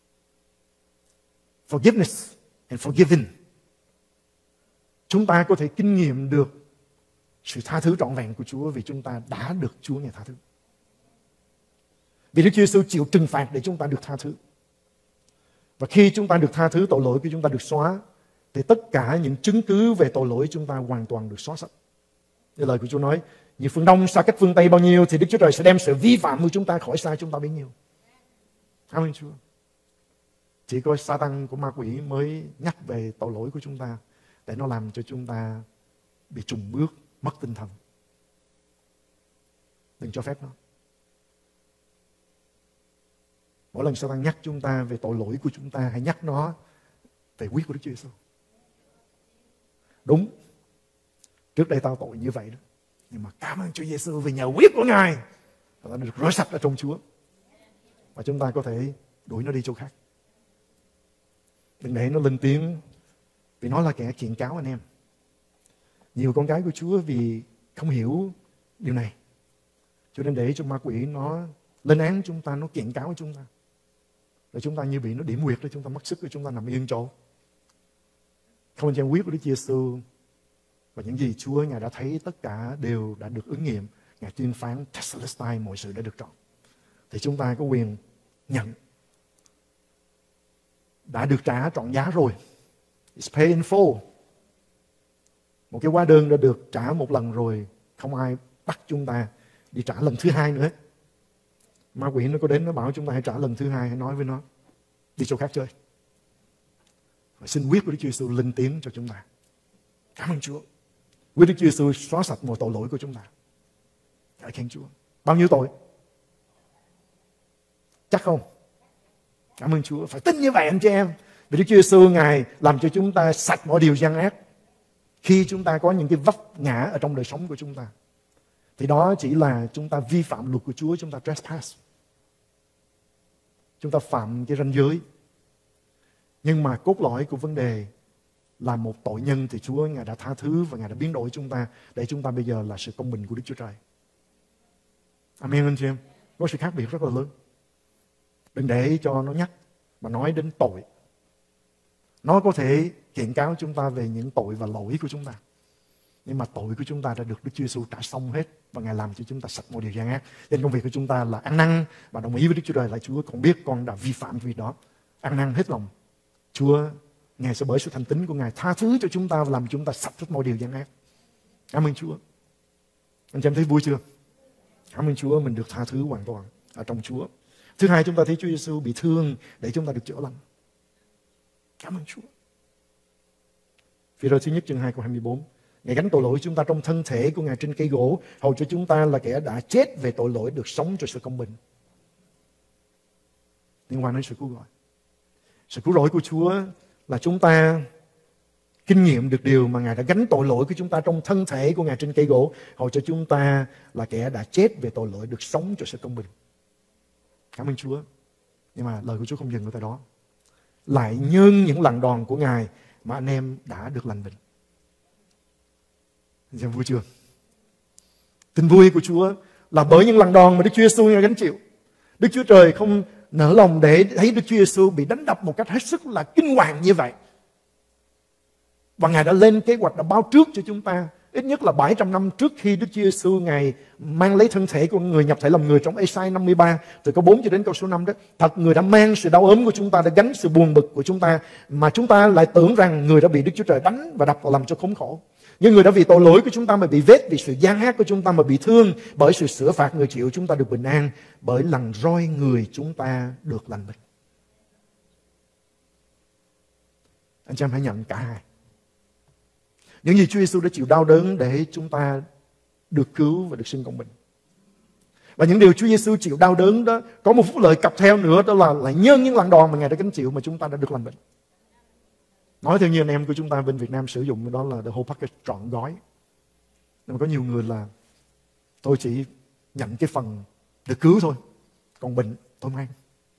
Forgiveness and forgiven. Chúng ta có thể kinh nghiệm được sự tha thứ trọn vẹn của Chúa vì chúng ta đã được Chúa Ngài tha thứ. Vì Đức Chúa Giêsu chịu trừng phạt để chúng ta được tha thứ. Và khi chúng ta được tha thứ, tội lỗi của chúng ta được xóa, thì tất cả những chứng cứ về tội lỗi chúng ta hoàn toàn được xóa sạch. Như lời của Chúa nói, như phương Đông xa cách phương Tây bao nhiêu, thì Đức Chúa Trời sẽ đem sự vi phạm của chúng ta khỏi xa chúng ta bấy nhiêu. Cảm ơn Chúa. Chỉ có Satan của ma quỷ mới nhắc về tội lỗi của chúng ta, để nó làm cho chúng ta bị trùng bước, mất tinh thần. Đừng cho phép nó. Mỗi lần Satan nhắc chúng ta về tội lỗi của chúng ta, hãy nhắc nó về huyết của Đức Chúa Giêsu. Đúng, trước đây tao tội như vậy đó, nhưng mà cảm ơn Chúa Giêsu vì nhờ huyết của Ngài, ta được rửa sạch ở trong Chúa, và chúng ta có thể đuổi nó đi chỗ khác. Đừng để nó lên tiếng, vì nó là kẻ kiện cáo anh em. Nhiều con cái của Chúa vì không hiểu điều này, Cho nên để cho ma quỷ nó lên án chúng ta, nó kiện cáo chúng ta, rồi chúng ta như bị nó điểm huyệt, để chúng ta mất sức, để chúng ta nằm yên chỗ. Không, anh chị em, huyết của Đức Chúa Giêsu và những gì Chúa Ngài đã thấy tất cả đều đã được ứng nghiệm. Ngài tuyên phán Tetelestai, mọi sự đã được trọn. Thì chúng ta có quyền nhận. Đã được trả trọn giá rồi. It's paid in full. Một cái hóa đơn đã được trả một lần rồi, không ai bắt chúng ta đi trả lần thứ hai nữa. Ma quỷ nó có đến nó bảo chúng ta hãy trả lần thứ hai, hãy nói với nó đi chỗ khác chơi. Và xin huyết của Đức Chúa Giêsu linh tiếng cho chúng ta. Cảm ơn Chúa. Huyết Đức Chúa Giêsu xóa sạch mọi tội lỗi của chúng ta. Hãy khen Chúa. Bao nhiêu tội? Chắc không? Cảm ơn Chúa. Phải tin như vậy anh chị em. Vì Đức Chúa Giêsu Ngài làm cho chúng ta sạch mọi điều gian ác. Khi chúng ta có những cái vấp ngã ở trong đời sống của chúng ta, thì đó chỉ là chúng ta vi phạm luật của Chúa, chúng ta trespass. Chúng ta phạm cái ranh giới. Nhưng mà cốt lõi của vấn đề là một tội nhân thì Chúa Ngài đã tha thứ và Ngài đã biến đổi chúng ta để chúng ta bây giờ là sự công bình của Đức Chúa Trời. Amen anh chị em. Có sự khác biệt rất là lớn. Đừng để cho nó nhắc mà nói đến tội. Nó có thể kiện cáo chúng ta về những tội và lỗi của chúng ta. Nhưng mà tội của chúng ta đã được Đức Chúa Giêsu trả xong hết, và Ngài làm cho chúng ta sạch mọi điều gian ác. Nên công việc của chúng ta là ăn năn và đồng ý với Đức Chúa Trời là Chúa con biết con đã vi phạm việc đó. Ăn năn hết lòng. Chúa Ngài sẽ bởi sự thành tín của Ngài tha thứ cho chúng ta và làm chúng ta sạch hết mọi điều gian ác. Cảm ơn Chúa. Anh chị em thấy vui chưa? Cảm ơn Chúa, mình được tha thứ hoàn toàn ở trong Chúa. Thứ hai, chúng ta thấy Chúa Giêsu bị thương để chúng ta được chữa lành. Cảm ơn Chúa. Phi-rơ thứ nhất chương 2 câu 24. Ngài gánh tội lỗi chúng ta trong thân thể của Ngài trên cây gỗ, hầu cho chúng ta là kẻ đã chết về tội lỗi được sống cho sự công bình. Liên quan đến sự cứu rỗi. Sự cứu rỗi của Chúa là chúng ta kinh nghiệm được điều mà Ngài đã gánh tội lỗi của chúng ta trong thân thể của Ngài trên cây gỗ, hầu cho chúng ta là kẻ đã chết về tội lỗi được sống cho sự công bình. Cảm ơn Chúa. Nhưng mà lời của Chúa không dừng ở tại đó. Lại nhân những lần đòn của Ngài mà anh em đã được lành bệnh. Anh em vui chưa? Tin vui của Chúa là bởi những lần đòn mà Đức Chúa Giêsu Ngài gánh chịu. Đức Chúa Trời không nỡ lòng để thấy Đức Chúa Giêsu bị đánh đập một cách hết sức là kinh hoàng như vậy. Và Ngài đã lên kế hoạch, đã báo trước cho chúng ta ít nhất là 700 năm trước khi Đức Chúa Giêsu Ngài mang lấy thân thể của người, nhập thể làm người trong Ê-sai 53 từ câu 4 cho đến câu số 5 đó. Thật người đã mang sự đau ốm của chúng ta, đã gánh sự buồn bực của chúng ta, mà chúng ta lại tưởng rằng người đã bị Đức Chúa Trời đánh và đập và làm cho khốn khổ. Nhưng người đã vì tội lỗi của chúng ta mà bị vết, vì sự gian ác của chúng ta mà bị thương, bởi sự sửa phạt người chịu chúng ta được bình an, bởi lần roi người chúng ta được lành bệnh. Anh chị em hãy nhận cả hai. Những gì Chúa Giêsu đã chịu đau đớn để chúng ta được cứu và được xưng công bình. Và những điều Chúa Giêsu chịu đau đớn đó có một phúc lợi cặp theo nữa, đó là lại nhân những lần đòn mà Ngài đã gánh chịu mà chúng ta đã được lành bệnh. Nói theo như anh em của chúng ta bên Việt Nam sử dụng, đó là the whole package, trọn gói. Nhưng mà có nhiều người là tôi chỉ nhận cái phần được cứu thôi, còn bệnh tôi mang.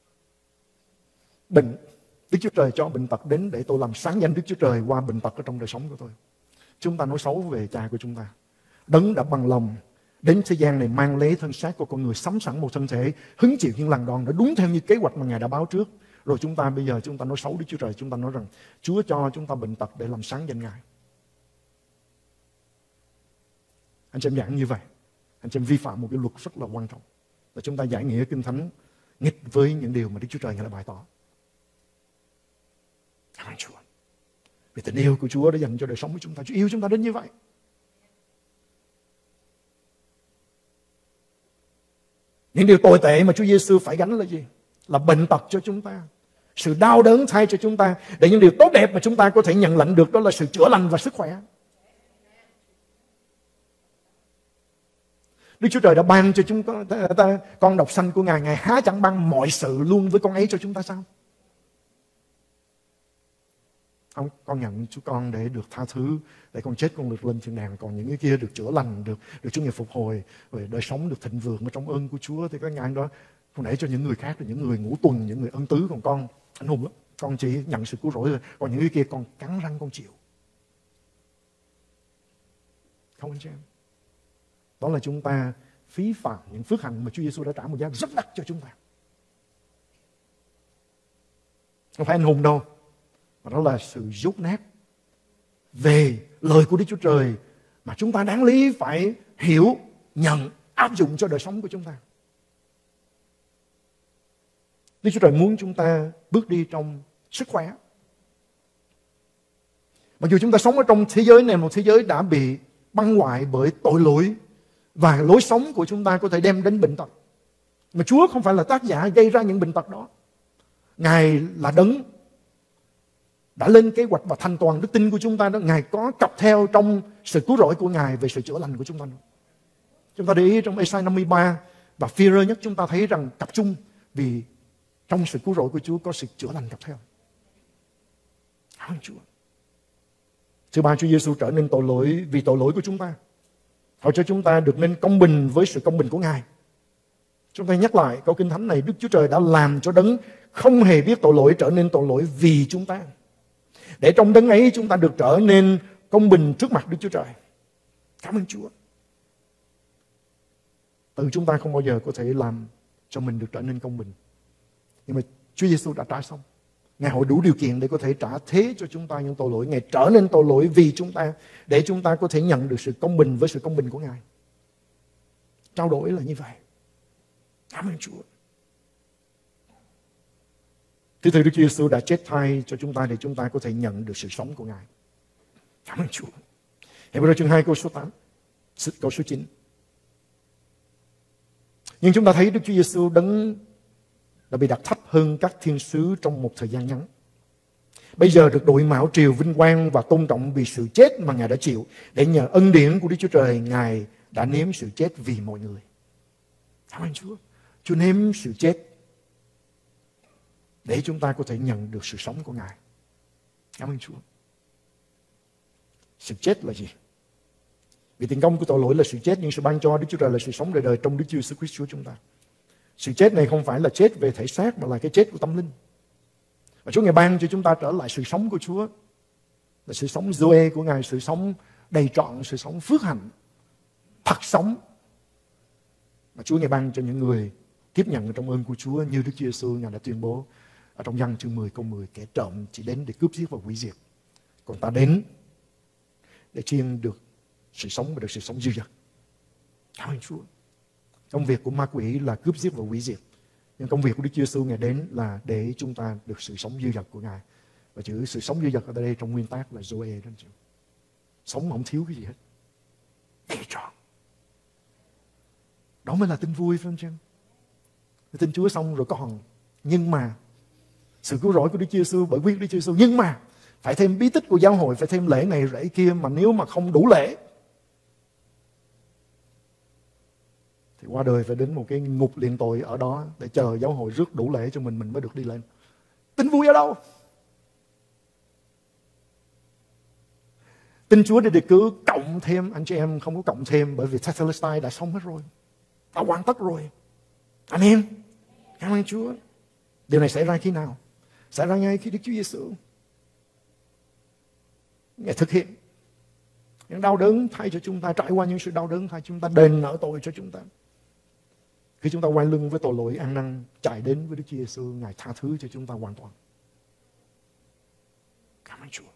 Bệnh, Đức Chúa Trời cho bệnh tật đến để tôi làm sáng danh Đức Chúa Trời qua bệnh tật ở trong đời sống của tôi. Chúng ta nói xấu về Cha của chúng ta. Đấng đã bằng lòng đến thế gian này mang lấy thân xác của con người, sắm sẵn một thân thể, hứng chịu những lần đòn đã đúng theo như kế hoạch mà Ngài đã báo trước. Rồi chúng ta bây giờ chúng ta nói xấu Đức Chúa Trời, chúng ta nói rằng Chúa cho chúng ta bệnh tật để làm sáng danh Ngài. Anh chị em giảng như vậy, anh chị em vi phạm một cái luật rất là quan trọng, là chúng ta giải nghĩa Kinh Thánh nghịch với những điều mà Đức Chúa Trời Ngài đã bày tỏ. Cảm ơn Chúa. Vì tình yêu của Chúa đã dành cho đời sống của chúng ta. Chúa yêu chúng ta đến như vậy. Những điều tồi tệ mà Chúa Giêsu phải gánh là gì? Là bệnh tật cho chúng ta, sự đau đớn thay cho chúng ta, để những điều tốt đẹp mà chúng ta có thể nhận lãnh được, đó là sự chữa lành và sức khỏe. Đức Chúa Trời đã ban cho chúng ta con độc sanh của Ngài. Ngài há chẳng ban mọi sự luôn với con ấy cho chúng ta sao? Không, con nhận Chúa con để được tha thứ, để con chết con được lên thiên đàng, còn những cái kia được chữa lành, được Chúa Ngài phục hồi, rồi đời sống được thịnh vượng ở trong ơn của Chúa, thì các ngài đó con để cho những người khác, những người ngũ tuần, những người ân tứ, còn con anh hùng lắm, con chỉ nhận sự cứu rỗi thôi, còn những cái kia con cắn răng con chịu. Không anh chị em? Đó là chúng ta phí phạm, những phước hạnh mà Chúa Giêsu đã trả một giá rất đắt cho chúng ta. Không phải anh hùng đâu, mà đó là sự dốt nát về lời của Đức Chúa Trời mà chúng ta đáng lý phải hiểu, nhận, áp dụng cho đời sống của chúng ta. Đức Chúa Trời muốn chúng ta bước đi trong sức khỏe. Mặc dù chúng ta sống ở trong thế giới này, một thế giới đã bị băng hoại bởi tội lỗi, và lối sống của chúng ta có thể đem đến bệnh tật. Mà Chúa không phải là tác giả gây ra những bệnh tật đó. Ngài là đấng đã lên kế hoạch và thành toàn đức tin của chúng ta đó. Ngài có cặp theo trong sự cứu rỗi của Ngài về sự chữa lành của chúng ta. Chúng ta để ý trong Ê-sai 53 và Phi-rơ nhất, chúng ta thấy rằng cặp chung, vì trong sự cứu rỗi của Chúa có sự chữa lành cặp theo. Cảm ơn Chúa. Thứ ba, Chúa Giêsu trở nên tội lỗi vì tội lỗi của chúng ta, hầu cho chúng ta được nên công bình với sự công bình của Ngài. Chúng ta nhắc lại câu Kinh Thánh này, Đức Chúa Trời đã làm cho đấng không hề biết tội lỗi trở nên tội lỗi vì chúng ta, để trong đấng ấy chúng ta được trở nên công bình trước mặt Đức Chúa Trời. Cảm ơn Chúa. Tự chúng ta không bao giờ có thể làm cho mình được trở nên công bình, nhưng mà Chúa Giêsu đã trả xong. Ngài hội đủ điều kiện để có thể trả thế cho chúng ta những tội lỗi. Ngài trở nên tội lỗi vì chúng ta, để chúng ta có thể nhận được sự công bình với sự công bình của Ngài. Trao đổi là như vậy. Cảm ơn Chúa. Thứ tư, Đức Chúa Giêsu đã chết thay cho chúng ta để chúng ta có thể nhận được sự sống của Ngài. Cảm ơn Chúa. Hebrew chương 2 câu số 8, câu số 9. Nhưng chúng ta thấy Đức Chúa Giêsu đấng đã bị đặt thấp hơn các thiên sứ trong một thời gian ngắn, bây giờ được đội mão triều vinh quang và tôn trọng vì sự chết mà Ngài đã chịu, để nhờ ân điển của Đức Chúa Trời, Ngài đã nếm sự chết vì mọi người. Cảm ơn Chúa. Chúa nếm sự chết để chúng ta có thể nhận được sự sống của Ngài. Cảm ơn Chúa. Sự chết là gì? Vì tiền công của tội lỗi là sự chết, nhưng sự ban cho Đức Chúa Trời là sự sống đời đời trong Đức Chúa Jesus Christ Chúa chúng ta. Sự chết này không phải là chết về thể xác, mà là cái chết của tâm linh. Và Chúa Ngài ban cho chúng ta trở lại sự sống của Chúa, là sự sống Zoe của Ngài, sự sống đầy trọn, sự sống phước hạnh, thật sống mà Chúa Ngài ban cho những người tiếp nhận trong ơn của Chúa, như Đức Chúa Giêsu Ngài đã tuyên bố ở trong Giăng chương 10 câu 10: kẻ trộm chỉ đến để cướp giết và hủy diệt, còn ta đến để chiên được sự sống và được sự sống dư dật. Cảm ơn Chúa. Công việc của ma quỷ là cướp giết và hủy diệt, nhưng công việc của Đức Chúa Giêsu Ngài đến là để chúng ta được sự sống dư dật của Ngài. Và chữ sự sống dư dật ở đây trong nguyên tác là Zoe đó. Sống mà không thiếu cái gì hết, đầy trọn. Đó mới là tin vui, phải không chứ? Tin Chúa xong rồi còn nhưng mà sự cứu rỗi của Đức Chúa Giêsu, bởi quyết Đức Chúa Giêsu, nhưng mà phải thêm bí tích của giáo hội, phải thêm lễ này lễ kia, mà nếu mà không đủ lễ thì qua đời phải đến một cái ngục liền tội ở đó để chờ giáo hội rước đủ lễ cho mình mới được đi lên. Tin vui ở đâu? Tin Chúa để cứ cộng thêm, anh chị em không có cộng thêm, bởi vì Tetelestai đã xong hết rồi, đã hoàn tất rồi. Amen. Cảm ơn Chúa. Điều này xảy ra khi nào? Xảy ra ngay khi Đức Chúa Giêsu Ngài thực hiện những đau đớn thay cho chúng ta, trải qua những sự đau đớn thay chúng ta, đền nợ tội cho chúng ta. Khi chúng ta quay lưng với tội lỗi, ăn năn chạy đến với Đức Chúa Giêsu, Ngài tha thứ cho chúng ta hoàn toàn. Cảm ơn Chúa.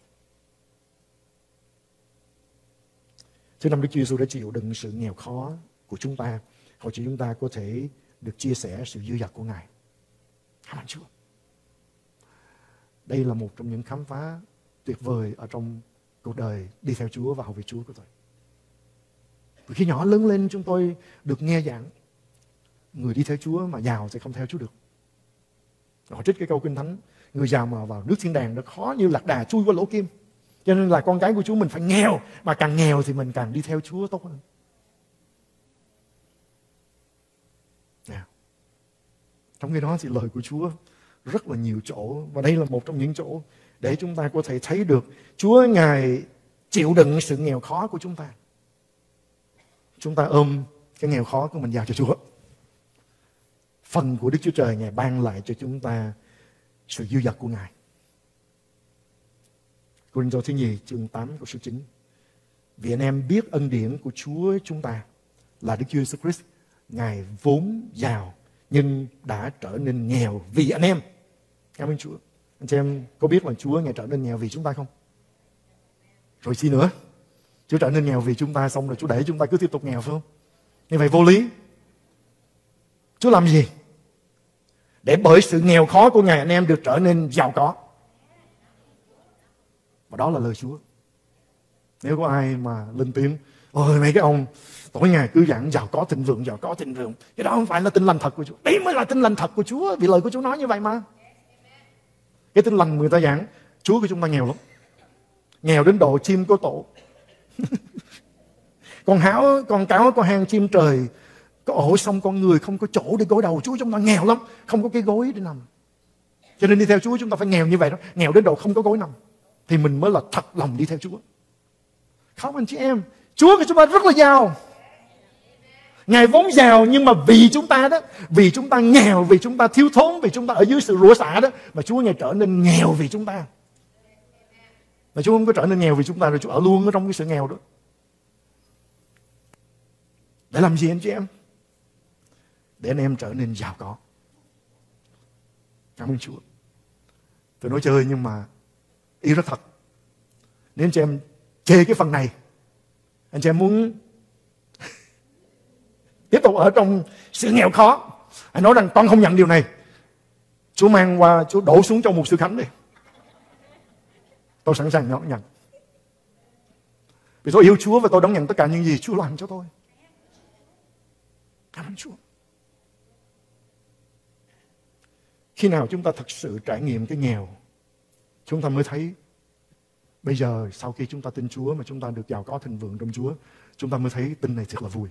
Thứ năm, Đức Chúa Giêsu đã chịu đựng sự nghèo khó của chúng ta, hầu cho chúng ta có thể được chia sẻ sự dư dật của Ngài. Cảm ơn Chúa. Đây là một trong những khám phá tuyệt vời ở trong cuộc đời đi theo Chúa và hầu việc Chúa của tôi. Vì khi nhỏ lớn lên, chúng tôi được nghe giảng người đi theo Chúa mà giàu sẽ không theo Chúa được. Họ trích cái câu Kinh Thánh: người giàu mà vào nước thiên đàng nó khó như lạc đà chui qua lỗ kim. Cho nên là con cái của Chúa mình phải nghèo, mà càng nghèo thì mình càng đi theo Chúa tốt hơn. Trong cái đó thì lời của Chúa rất là nhiều chỗ, và đây là một trong những chỗ để chúng ta có thể thấy được Chúa Ngài chịu đựng sự nghèo khó của chúng ta. Chúng ta ôm cái nghèo khó của mình giao cho Chúa. Phần của Đức Chúa Trời Ngài ban lại cho chúng ta sự dư dật của Ngài. Cô-rinh-tô thứ nhì chương 8 câu số 9: vì anh em biết ân điển của Chúa chúng ta là Đức Chúa Jesus Christ Ngài vốn giàu nhưng đã trở nên nghèo vì anh em. Cảm ơn Chúa. Anh chị em có biết là Chúa Ngài trở nên nghèo vì chúng ta không? Rồi chi nữa? Chúa trở nên nghèo vì chúng ta, xong rồi Chúa để chúng ta cứ tiếp tục nghèo phải không? Như vậy vô lý. Chúa làm gì? Để bởi sự nghèo khó của Ngài anh em được trở nên giàu có. Và đó là lời Chúa. Nếu có ai mà lên tiếng, ôi mấy cái ông tối ngày cứ giảng giàu có thịnh vượng, giàu có thịnh vượng, cái đó không phải là tin lành thật của Chúa. Đấy mới là tin lành thật của Chúa, vì lời của Chúa nói như vậy mà. Cái tin lành người ta giảng, Chúa của chúng ta nghèo lắm, nghèo đến độ chim có tổ. Con cáo có hang chim trời, có ổ xong con người không có chỗ để gối đầu. Chúa chúng ta nghèo lắm, không có cái gối để nằm. Cho nên đi theo Chúa chúng ta phải nghèo như vậy đó, nghèo đến độ không có gối nằm, thì mình mới là thật lòng đi theo Chúa. Không anh chị em, Chúa của chúng ta rất là giàu. Ngài vốn giàu, nhưng mà vì chúng ta đó, vì chúng ta nghèo, vì chúng ta thiếu thốn, vì chúng ta ở dưới sự rủa xả đó, mà Chúa Ngài trở nên nghèo vì chúng ta. Mà Chúa không có trở nên nghèo vì chúng ta rồi Chúa ở luôn ở trong cái sự nghèo đó. Để làm gì anh chị em? Để anh em trở nên giàu có. Cảm ơn Chúa. Tôi nói chơi nhưng mà ý rất thật. Nếu anh chị em chê cái phần này, anh chị em muốn tiếp tục ở trong sự nghèo khó, anh nói rằng con không nhận điều này, Chúa mang qua, Chúa đổ xuống trong một sư Khánh đi, tôi sẵn sàng nhận. Vì tôi yêu Chúa và tôi đón nhận tất cả những gì Chúa làm cho tôi. Cảm ơn Chúa. Khi nào chúng ta thật sự trải nghiệm cái nghèo, chúng ta mới thấy bây giờ sau khi chúng ta tin Chúa mà chúng ta được giàu có thịnh vượng trong Chúa, chúng ta mới thấy tin này thật là vui.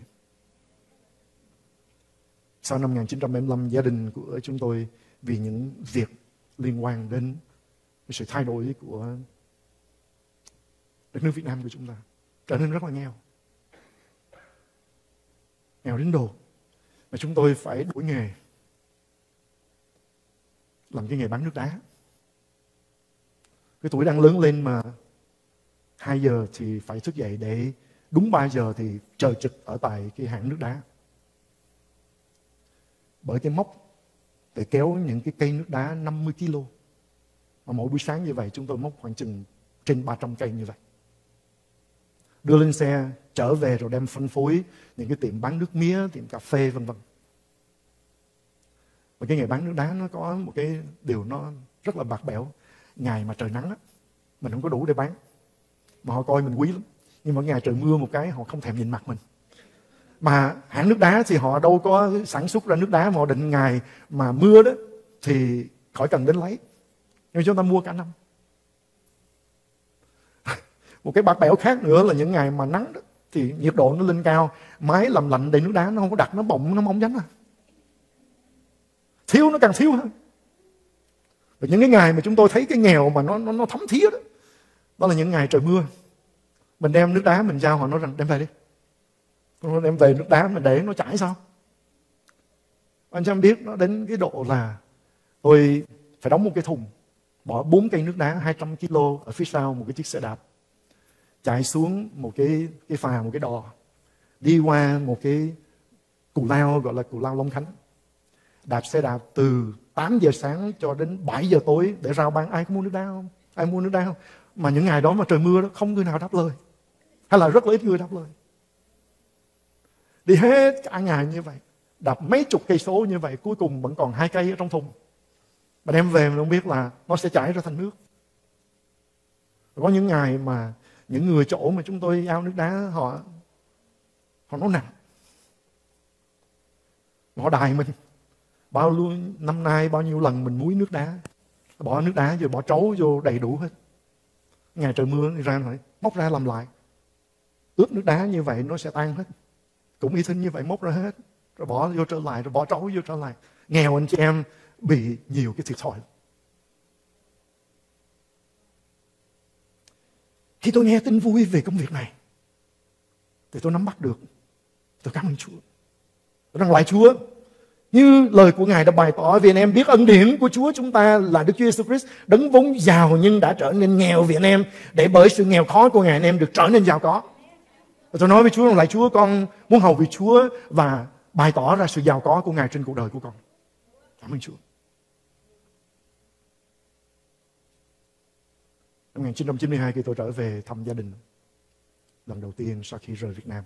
Sau năm 1975, gia đình của chúng tôi vì những việc liên quan đến sự thay đổi của đất nước Việt Nam của chúng ta trở nên rất là nghèo. Nghèo đến độ mà chúng tôi phải đổi nghề, làm cái nghề bán nước đá. Cái tuổi đang lớn lên mà 2 giờ thì phải thức dậy để đúng 3 giờ thì chờ trực ở tại cái hãng nước đá. Bởi cái móc để kéo những cái cây nước đá 50 kg. Mà mỗi buổi sáng như vậy chúng tôi móc khoảng chừng trên 300 cây như vậy. Đưa lên xe, trở về rồi đem phân phối những cái tiệm bán nước mía, tiệm cà phê vân vân. Và cái nghề bán nước đá nó có một cái điều nó rất là bạc bẽo. Ngày mà trời nắng á, mình không có đủ để bán, mà họ coi mình quý lắm. Nhưng mà ngày trời mưa một cái họ không thèm nhìn mặt mình. Mà hãng nước đá thì họ đâu có sản xuất ra nước đá, mà họ định ngày mà mưa đó thì khỏi cần đến lấy, nhưng chúng ta mua cả năm. Một cái bạc bẽo khác nữa là những ngày mà nắng đó, thì nhiệt độ nó lên cao, máy làm lạnh đầy nước đá nó không có đặt, nó bọng, nó mong dánh à. Thiếu nó càng thiếu hơn. Và những cái ngày mà chúng tôi thấy cái nghèo mà nó thấm thía đó, đó là những ngày trời mưa. Mình đem nước đá mình giao, họ nói rằng đem về đi. Nó đem về nước đá mình để nó chảy sao? Anh cho em biết nó đến cái độ là tôi phải đóng một cái thùng, bỏ 4 cây nước đá 200 kg ở phía sau một cái chiếc xe đạp, chạy xuống một cái phà, một cái đò, đi qua một cái cù lao gọi là cù lao Long Khánh, đạp xe đạp từ 8 giờ sáng cho đến 7 giờ tối để rao bán. Ai có mua nước đá không? Ai mua nước đá không? Mà những ngày đó mà trời mưa đó, không người nào đáp lời, hay là rất là ít người đáp lời. Đi hết cả ngày như vậy, đạp mấy chục cây số như vậy, cuối cùng vẫn còn 2 cây ở trong thùng. Mà đem về mình không biết là nó sẽ chảy ra thành nước. Có những ngày mà những người chỗ mà chúng tôi ao nước đá, họ nói nặng, họ đài mình. Bao luôn năm nay bao nhiêu lần mình muối nước đá, bỏ nước đá rồi bỏ trấu vô đầy đủ hết. Ngày trời mưa thì ra rồi móc ra làm lại, ướp nước đá như vậy nó sẽ tan hết. Cũng y thinh như vậy, móc ra hết rồi bỏ vô trở lại, rồi bỏ trấu vô trở lại. Nghèo anh chị em bị nhiều cái thiệt thòi. Khi tôi nghe tin vui về công việc này thì tôi nắm bắt được, tôi cảm ơn Chúa. Tôi rằng lạy Chúa, như lời của Ngài đã bày tỏ, vì anh em biết ân điển của Chúa chúng ta là Đức Chúa Giêsu Christ, đấng vốn giàu nhưng đã trở nên nghèo vì anh em, để bởi sự nghèo khó của Ngài anh em được trở nên giàu có. Và tôi nói với Chúa rằng lạy Chúa, con muốn hầu vì Chúa và bày tỏ ra sự giàu có của Ngài trên cuộc đời của con. Cảm ơn Chúa. Năm 1992 khi tôi trở về thăm gia đình lần đầu tiên sau khi rời Việt Nam,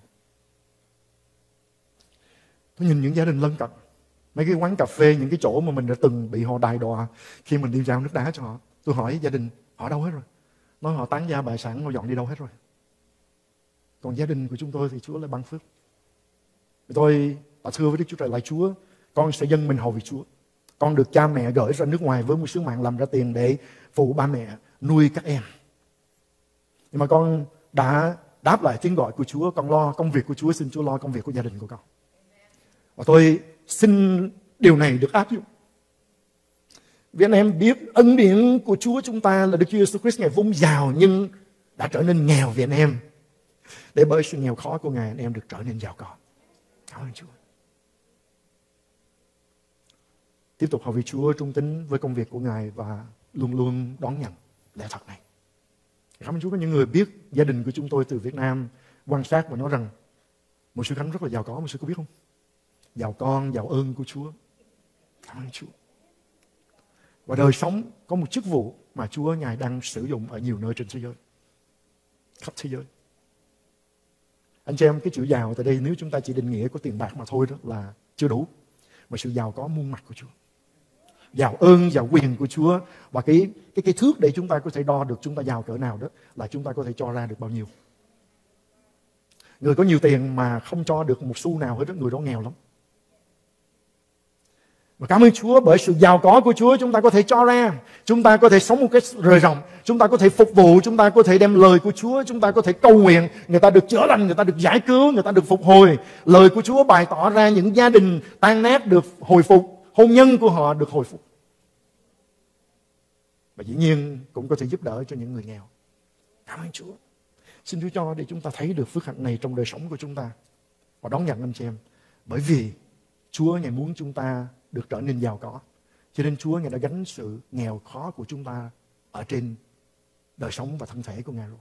tôi nhìn những gia đình lân cận, mấy cái quán cà phê, những cái chỗ mà mình đã từng bị họ đày đọa khi mình đi giao nước đá cho họ. Tôi hỏi gia đình, họ đâu hết rồi? Nói họ tán gia bại sản, họ dọn đi đâu hết rồi. Còn gia đình của chúng tôi thì Chúa lại ban phước. Tôi đã thưa với Đức Chúa Trời, lạy Chúa, con sẽ dâng mình hầu vì Chúa. Con được cha mẹ gửi ra nước ngoài với một sứ mạng làm ra tiền để phụ ba mẹ nuôi các em. Nhưng mà con đã đáp lại tiếng gọi của Chúa, con lo công việc của Chúa, xin Chúa lo công việc của gia đình của con. Và tôi xin điều này được áp dụng. Vì anh em biết ân điển của Chúa chúng ta là Đức Chúa Jesus Christ, Ngài vốn giàu nhưng đã trở nên nghèo vì anh em, để bởi sự nghèo khó của Ngài anh em được trở nên giàu có. Cảm ơn Chúa. Tiếp tục hầu vì Chúa, trung tín với công việc của Ngài và luôn luôn đón nhận lẽ thật này. Cảm ơn Chúa, có những người biết gia đình của chúng tôi từ Việt Nam quan sát và nói rằng một sư Khánh rất là giàu có, một sư có biết không? Giàu con, giàu ơn của Chúa. Cảm ơn Chúa. Và đời sống có một chức vụ mà Chúa Ngài đang sử dụng ở nhiều nơi trên thế giới, khắp thế giới. Anh chị em, cái chữ giàu tại đây nếu chúng ta chỉ định nghĩa có tiền bạc mà thôi đó là chưa đủ, mà sự giàu có muôn mặt của Chúa, giàu ơn, giàu quyền của Chúa. Và cái thước để chúng ta có thể đo được chúng ta giàu cỡ nào đó là chúng ta có thể cho ra được bao nhiêu. Người có nhiều tiền mà không cho được một xu nào hết đó, người đó nghèo lắm. Và cảm ơn Chúa, bởi sự giàu có của Chúa chúng ta có thể cho ra, chúng ta có thể sống một cách rời rộng, chúng ta có thể phục vụ, chúng ta có thể đem lời của Chúa, chúng ta có thể cầu nguyện, người ta được chữa lành, người ta được giải cứu, người ta được phục hồi. Lời của Chúa bày tỏ ra những gia đình tan nát được hồi phục, hôn nhân của họ được hồi phục. Và dĩ nhiên cũng có thể giúp đỡ cho những người nghèo. Cảm ơn Chúa. Xin Chúa cho để chúng ta thấy được phước hạnh này trong đời sống của chúng ta và đón nhận anh chị em. Bởi vì Chúa Ngài muốn chúng ta được trở nên giàu có, cho nên Chúa Ngài đã gánh sự nghèo khó của chúng ta ở trên đời sống và thân thể của Ngài rồi.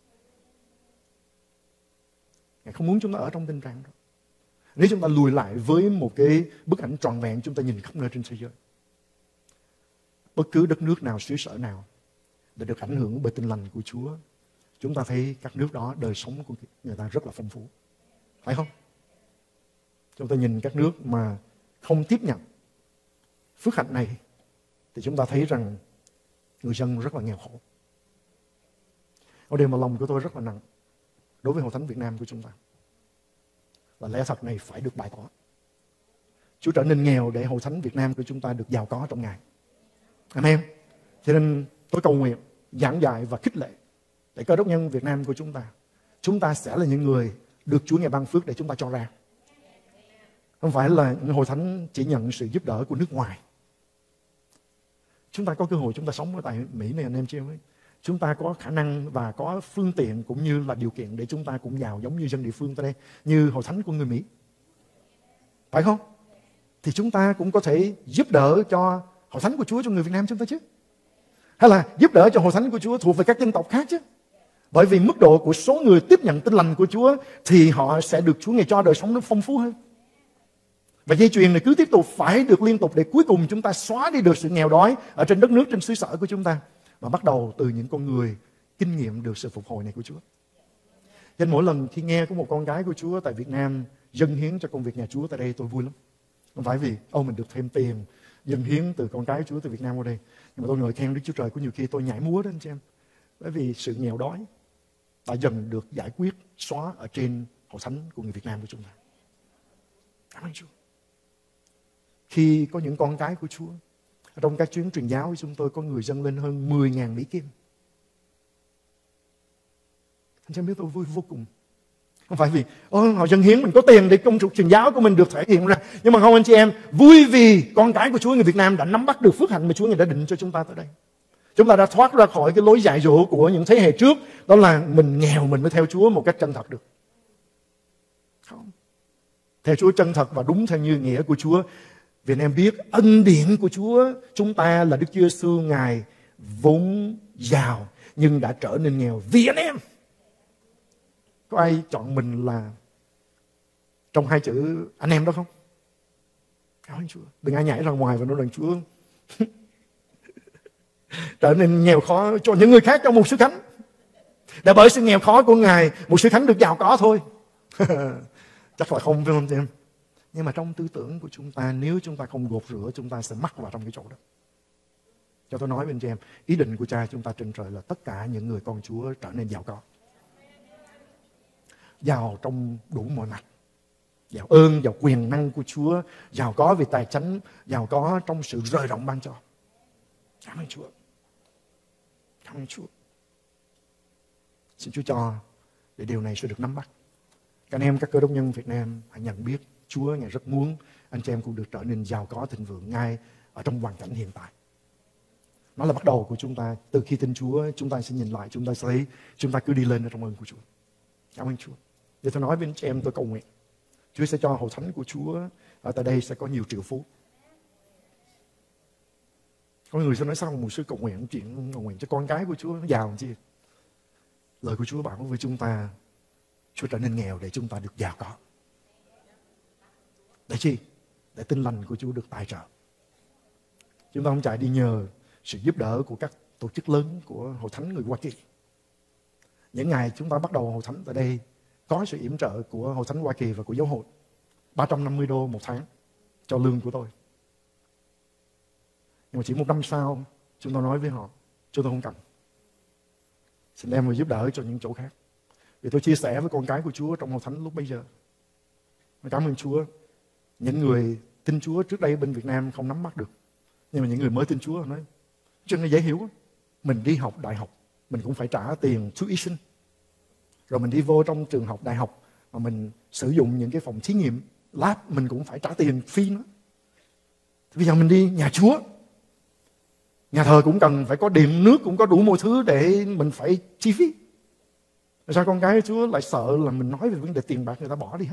Ngài không muốn chúng ta ở trong tình trạng đó. Nếu chúng ta lùi lại với một cái bức ảnh trọn vẹn, chúng ta nhìn khắp nơi trên thế giới, bất cứ đất nước nào, xứ sở nào đã được ảnh hưởng bởi tin lành của Chúa, chúng ta thấy các nước đó đời sống của người ta rất là phong phú, phải không? Chúng ta nhìn các nước mà không tiếp nhận phước hạnh này thì chúng ta thấy rằng người dân rất là nghèo khổ. Có điều mà lòng của tôi rất là nặng đối với Hội Thánh Việt Nam của chúng ta là lẽ thật này phải được bày tỏ. Chúa trở nên nghèo để Hội Thánh Việt Nam của chúng ta được giàu có trong Ngài. Amen. Cho nên tôi cầu nguyện, giảng dạy và khích lệ để Cơ Đốc nhân Việt Nam của chúng ta sẽ là những người được Chúa Ngài ban phước để chúng ta cho ra. Không phải là những hội thánh chỉ nhận sự giúp đỡ của nước ngoài. Chúng ta có cơ hội chúng ta sống ở tại Mỹ này anh em chị em. Chúng ta có khả năng và có phương tiện cũng như là điều kiện để chúng ta cũng giàu giống như dân địa phương tại đây, như hội thánh của người Mỹ. Phải không? Thì chúng ta cũng có thể giúp đỡ cho hội thánh của Chúa cho người Việt Nam chúng ta chứ. Hay là giúp đỡ cho hội thánh của Chúa thuộc về các dân tộc khác chứ. Bởi vì mức độ của số người tiếp nhận tin lành của Chúa thì họ sẽ được Chúa Ngài cho đời sống nó phong phú hơn. Và dây chuyền này cứ tiếp tục phải được liên tục để cuối cùng chúng ta xóa đi được sự nghèo đói ở trên đất nước, trên xứ sở của chúng ta. Và bắt đầu từ những con người kinh nghiệm được sự phục hồi này của Chúa. Cho nên mỗi lần khi nghe có một con gái của Chúa tại Việt Nam dâng hiến cho công việc nhà Chúa tại đây, tôi vui lắm. Không phải vì mình được thêm tiền dâng hiến từ con cái Chúa từ Việt Nam qua đây, nhưng mà tôi ngợi khen Đức Chúa Trời, có nhiều khi tôi nhảy múa đó anh chị em. Bởi vì sự nghèo đói đã dần được giải quyết, xóa ở trên hội thánh của người Việt Nam của chúng ta. Cảm ơn Chúa. Khi có những con cái của Chúa, trong các chuyến truyền giáo chúng tôi có người dâng lên hơn 10.000 Mỹ Kim. Anh chị biết tôi vui vô cùng. Không phải vì họ dâng hiến mình có tiền để công cuộc truyền giáo của mình được thể hiện ra. Nhưng mà không anh chị em, vui vì con cái của Chúa người Việt Nam đã nắm bắt được phước hạnh mà Chúa đã định cho chúng ta tới đây. Chúng ta đã thoát ra khỏi cái lối dạy dỗ của những thế hệ trước, đó là mình nghèo mình mới theo Chúa một cách chân thật được. Không. Theo Chúa chân thật và đúng theo như nghĩa của Chúa. Vì anh em biết ân điển của Chúa chúng ta là Đức Chúa Giêsu, Ngài vốn giàu nhưng đã trở nên nghèo vì anh em. Có ai chọn mình là trong hai chữ anh em đó không? Cảm ơn Chúa. Đừng ai nhảy ra ngoài và nói rằng Chúa trở nên nghèo khó cho những người khác trong một sứ khánh. Để bởi sự nghèo khó của Ngài, một sứ khánh được giàu có thôi. Chắc là không, phải không em? Nhưng mà trong tư tưởng của chúng ta, nếu chúng ta không gột rửa, chúng ta sẽ mắc vào trong cái chỗ đó. Cho tôi nói bên cho em, ý định của Cha chúng ta trên trời là tất cả những người con Chúa trở nên giàu có. Giàu trong đủ mọi mặt. Giàu ơn, giàu quyền năng của Chúa, giàu có về tài chánh, giàu có trong sự rời rộng ban cho. Cảm ơn Chúa. Cảm ơn Chúa. Xin Chúa cho để điều này sẽ được nắm bắt. Các anh em, các cơ đốc nhân Việt Nam hãy nhận biết Chúa Ngài rất muốn anh chị em cũng được trở nên giàu có thịnh vượng ngay ở trong hoàn cảnh hiện tại. Nó là bắt đầu của chúng ta. Từ khi tin Chúa, chúng ta sẽ nhìn lại, chúng ta sẽ thấy chúng ta cứ đi lên ở trong ơn của Chúa. Cảm ơn Chúa. Để tôi nói với anh chị em, tôi cầu nguyện Chúa sẽ cho hậu thánh của Chúa ở tại đây sẽ có nhiều triệu phú. Có người sẽ nói sao một sư cầu nguyện chuyện cầu nguyện cho con cái của Chúa nó giàu làm chi? Lời của Chúa bảo với chúng ta, Chúa trở nên nghèo để chúng ta được giàu có. Để chi? Để tin lành của Chúa được tài trợ. Chúng ta không chạy đi nhờ sự giúp đỡ của các tổ chức lớn của hội thánh người Hoa Kỳ. Những ngày chúng ta bắt đầu hội thánh tại đây, có sự yểm trợ của hội thánh Hoa Kỳ và của giáo hội. $350 một tháng cho lương của tôi. Nhưng mà chỉ 1 năm sau, chúng tôi nói với họ, chúng tôi không cần. Xin đem người giúp đỡ cho những chỗ khác. Vì tôi chia sẻ với con cái của Chúa trong hội thánh lúc bây giờ. Cảm ơn Chúa. Những người tin Chúa trước đây bên Việt Nam không nắm bắt được. Nhưng mà những người mới tin Chúa nói, chuyện này dễ hiểu. Mình đi học đại học, mình cũng phải trả tiền tuition. Rồi mình đi vô trong trường học đại học mà mình sử dụng những cái phòng thí nghiệm, lab, mình cũng phải trả tiền phí nữa. Bây giờ mình đi nhà Chúa, nhà thờ cũng cần phải có điện, nước cũng có đủ mọi thứ để mình phải chi phí. Tại sao con cái Chúa lại sợ là mình nói về vấn đề tiền bạc người ta bỏ đi hết?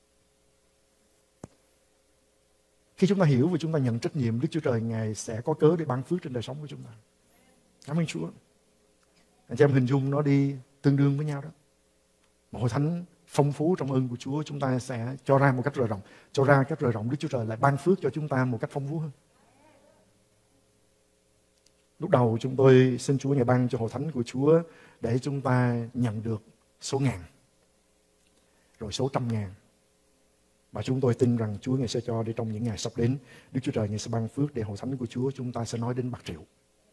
Khi chúng ta hiểu và chúng ta nhận trách nhiệm, Đức Chúa Trời Ngài sẽ có cớ để ban phước trên đời sống của chúng ta. Cảm ơn Chúa. Anh chị em hình dung nó đi tương đương với nhau đó. Một hội thánh phong phú trong ơn của Chúa, chúng ta sẽ cho ra một cách rời rộng. Cho ra cách rời rộng, Đức Chúa Trời lại ban phước cho chúng ta một cách phong phú hơn. Lúc đầu chúng tôi xin Chúa Ngài ban cho hội thánh của Chúa để chúng ta nhận được số ngàn, rồi số trăm ngàn. Và chúng tôi tin rằng Chúa Ngài sẽ cho để trong những ngày sắp đến, Đức Chúa Trời Ngài sẽ ban phước để hội thánh của Chúa chúng ta sẽ nói đến bạc triệu.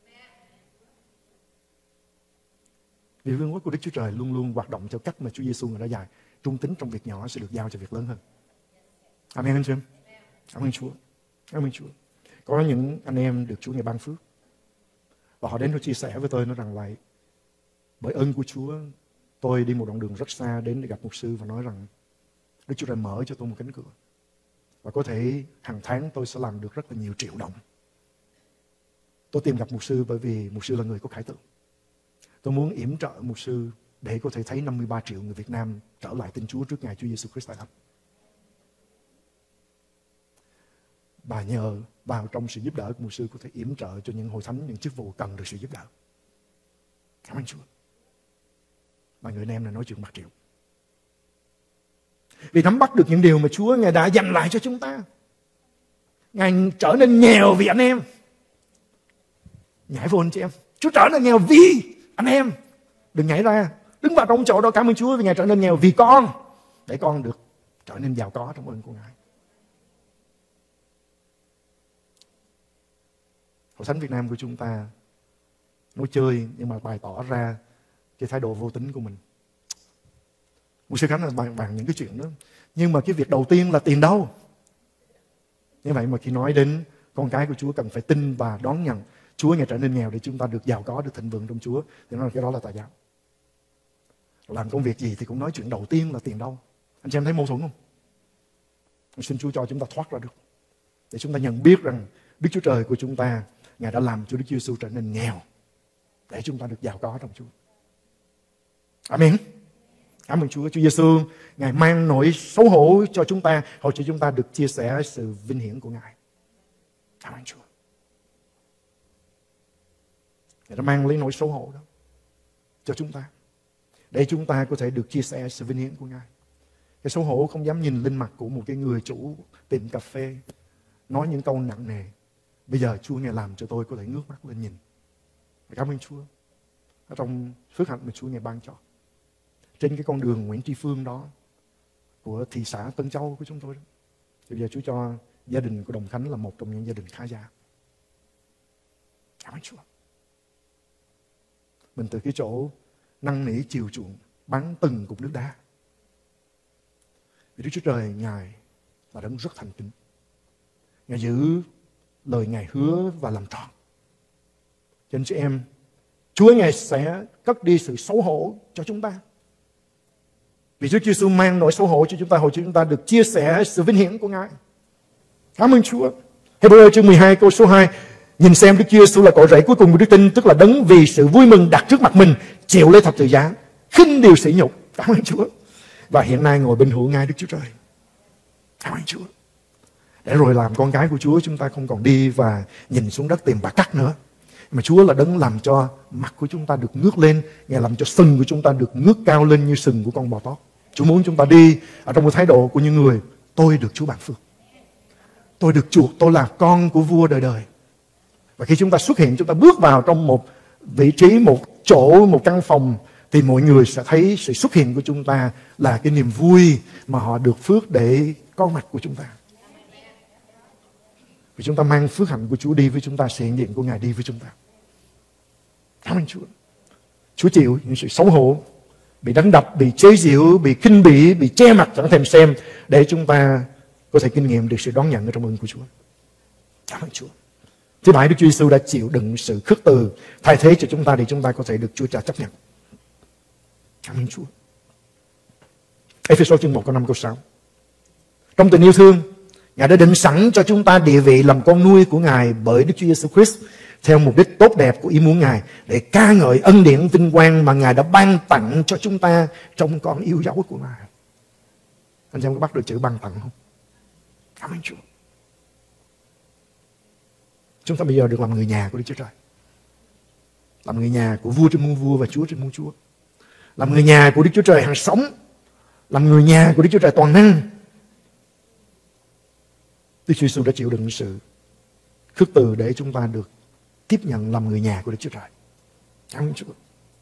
Vì vương quốc của Đức Chúa Trời luôn luôn hoạt động theo cách mà Chúa Giêsu Ngài đã dạy. Trung tín trong việc nhỏ sẽ được giao cho việc lớn hơn. Amen anh chị em. Cảm ơn Chúa. Cảm ơn Chúa. Có những anh em được Chúa Ngài ban phước. Và họ đến họ chia sẻ với tôi nói rằng vậy. Bởi ơn của Chúa, tôi đi một đoạn đường rất xa đến để gặp mục sư và nói rằng Đức Chúa Trời mở cho tôi một cánh cửa. Và có thể hàng tháng tôi sẽ làm được rất là nhiều triệu đồng. Tôi tìm gặp mục sư bởi vì mục sư là người có khải tượng. Tôi muốn yểm trợ mục sư để có thể thấy 53 triệu người Việt Nam trở lại tin Chúa trước ngày Chúa Giêsu Christ tại thánh. Và nhờ vào trong sự giúp đỡ của mục sư có thể yểm trợ cho những hội thánh, những chức vụ cần được sự giúp đỡ. Cảm ơn Chúa. Và người anh em này nói chuyện bạc triệu. Vì nắm bắt được những điều mà Chúa Ngài đã dành lại cho chúng ta. Ngài trở nên nghèo vì anh em. Nhảy vô anh chị em. Chúa trở nên nghèo vì anh em. Đừng nhảy ra. Đứng vào trong chỗ đó. Cảm ơn Chúa vì Ngài trở nên nghèo vì con. Để con được trở nên giàu có trong ơn của Ngài. Hội thánh Việt Nam của chúng ta nói chơi nhưng mà bày tỏ ra cái thái độ vô tính của mình. Một sư Khánh là bàn những cái chuyện đó. Nhưng mà cái việc đầu tiên là tiền đâu. Như vậy mà khi nói đến con cái của Chúa cần phải tin và đón nhận Chúa Ngài trở nên nghèo để chúng ta được giàu có, được thịnh vượng trong Chúa, thì nói là cái đó là tà giáo. Làm công việc gì thì cũng nói chuyện đầu tiên là tiền đâu. Anh chị em thấy mâu thuẫn không? Xin Chúa cho chúng ta thoát ra được. Để chúng ta nhận biết rằng Đức Chúa Trời của chúng ta, Ngài đã làm cho Đức Chúa Giêsu trở nên nghèo để chúng ta được giàu có trong Chúa. Amen. Cảm ơn Chúa. Chúa Giêsu Ngài mang nỗi xấu hổ cho chúng ta, hầu cho chúng ta được chia sẻ sự vinh hiển của Ngài. Cảm ơn Chúa. Ngài đã mang lấy nỗi xấu hổ đó cho chúng ta, để chúng ta có thể được chia sẻ sự vinh hiển của Ngài. Cái xấu hổ không dám nhìn lên mặt của một cái người chủ tiệm cà phê nói những câu nặng nề. Bây giờ Chúa Ngài làm cho tôi có thể ngước mắt lên nhìn. Cảm ơn Chúa. Ở trong phước hạnh mà Chúa Ngài ban cho. Trên cái con đường Nguyễn Tri Phương đó, của thị xã Tân Châu của chúng tôi đó, thì bây giờ Chúa cho gia đình của Đồng Khánh là một trong những gia đình khá giả. Cảm ơn Chúa. Mình từ cái chỗ năn nỉ chiều chuộng, bán từng cục nước đá. Vì Đức Chúa Trời Ngài là đấng rất thành kính. Ngài giữ lời Ngài hứa và làm tròn. Cho anh chị em, Chúa Ngài sẽ cất đi sự xấu hổ cho chúng ta. Vì Chúa Giêsu mang nỗi xấu hổ cho chúng ta, hồi chúng ta được chia sẻ sự vinh hiển của Ngài. Cảm ơn Chúa. Hebrew chương 12 câu số 2. Nhìn xem Đức Chúa Giêsu là cội rễ cuối cùng của đức tin, tức là đấng vì sự vui mừng đặt trước mặt mình chịu lấy thập tự giá, khinh điều sỉ nhục. Cảm ơn Chúa. Và hiện nay ngồi bên hữu ngai Đức Chúa Trời. Cảm ơn Chúa. Để rồi làm con cái của Chúa, chúng ta không còn đi và nhìn xuống đất tìm bạc cắt nữa. Mà Chúa là đấng làm cho mặt của chúng ta được ngước lên. Ngài làm cho sừng của chúng ta được ngước cao lên như sừng của con bò tót. Chúa muốn chúng ta đi ở trong một thái độ của những người: tôi được Chúa ban phước, tôi được chuộc, tôi là con của vua đời đời. Và khi chúng ta xuất hiện, chúng ta bước vào trong một vị trí, một chỗ, một căn phòng, thì mọi người sẽ thấy sự xuất hiện của chúng ta là cái niềm vui mà họ được phước để có mặt của chúng ta. Vì chúng ta mang phước hạnh của Chúa đi với chúng ta, sự hiện diện của Ngài đi với chúng ta. Cảm ơn Chúa. Chúa chịu những sự xấu hổ, bị đánh đập, bị chế giễu, bị khinh bỉ, bị che mặt chẳng thèm xem, để chúng ta có thể kinh nghiệm được sự đón nhận ở trong ơn của Chúa. Cảm ơn Chúa. Thứ bảy, Đức Chúa Giêsu đã chịu đựng sự khước từ thay thế cho chúng ta để chúng ta có thể được Chúa Cha chấp nhận. Cảm ơn Chúa. Ê-phê-sô chương 1 câu 5 câu 6. Trong tình yêu thương, Ngài đã định sẵn cho chúng ta địa vị làm con nuôi của Ngài bởi Đức Chúa Giêsu Christ theo mục đích tốt đẹp của ý muốn Ngài, để ca ngợi ân điển vinh quang mà Ngài đã ban tặng cho chúng ta trong con yêu dấu của Ngài. Anh em có bắt được chữ ban tặng không? Cảm ơn Chúa. Chúng ta bây giờ được làm người nhà của Đức Chúa Trời, làm người nhà của vua trên muôn vua và Chúa trên muôn Chúa, làm người nhà của Đức Chúa Trời hàng sống, làm người nhà của Đức Chúa Trời toàn năng. Đức Chúa Giêsu đã chịu đựng sự khước từ để chúng ta được tiếp nhận làm người nhà của Đức Chúa Trời. Cảm ơn Chúa.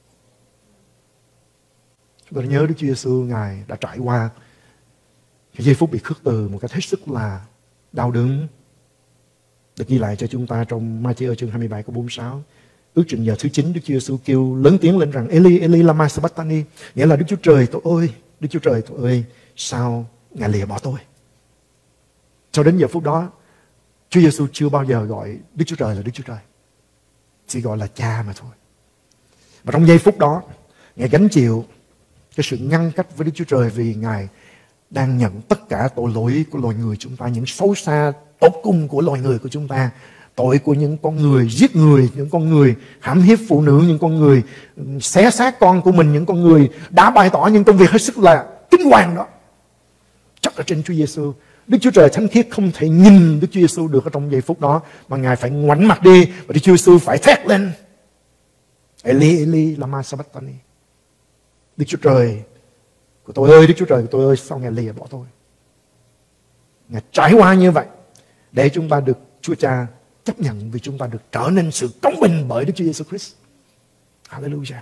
Chúng ta nhớ Đức Chúa Giêsu, Ngài đã trải qua cái giây phút bị khước từ một cách hết sức là đau đớn, được ghi lại cho chúng ta trong Ma-thi-ơ chương 27 câu 46. Ước chừng giờ thứ 9, Đức Chúa Giêsu kêu lớn tiếng lên rằng: Eli, Eli, lama sabachthani, nghĩa là Đức Chúa Trời tôi ơi, Đức Chúa Trời tôi ơi, sao Ngài lìa bỏ tôi? Cho đến giờ phút đó, Chúa Giêsu chưa bao giờ gọi Đức Chúa Trời là Đức Chúa Trời, chỉ gọi là Cha mà thôi. Và trong giây phút đó, Ngài gánh chịu cái sự ngăn cách với Đức Chúa Trời, vì Ngài đang nhận tất cả tội lỗi của loài người chúng ta, những xấu xa tột cùng của loài người của chúng ta, tội của những con người giết người, những con người hãm hiếp phụ nữ, những con người xé xác con của mình, những con người đã bày tỏ những công việc hết sức là kinh hoàng đó. Chắc là trên Chúa Giêsu, Đức Chúa Trời thánh khiết không thể nhìn Đức Chúa Giêsu được ở trong giây phút đó, mà Ngài phải ngoảnh mặt đi và Đức Chúa Giêsu phải thét lên: Eli, Eli, lama sabachthani. Đức Chúa Trời của tôi ơi, Đức Chúa Trời của tôi ơi, sao Ngài lìa bỏ tôi? Ngài trải qua như vậy để chúng ta được Chúa Cha chấp nhận, vì chúng ta được trở nên sự công bình bởi Đức Chúa Giêsu Christ. Hallelujah.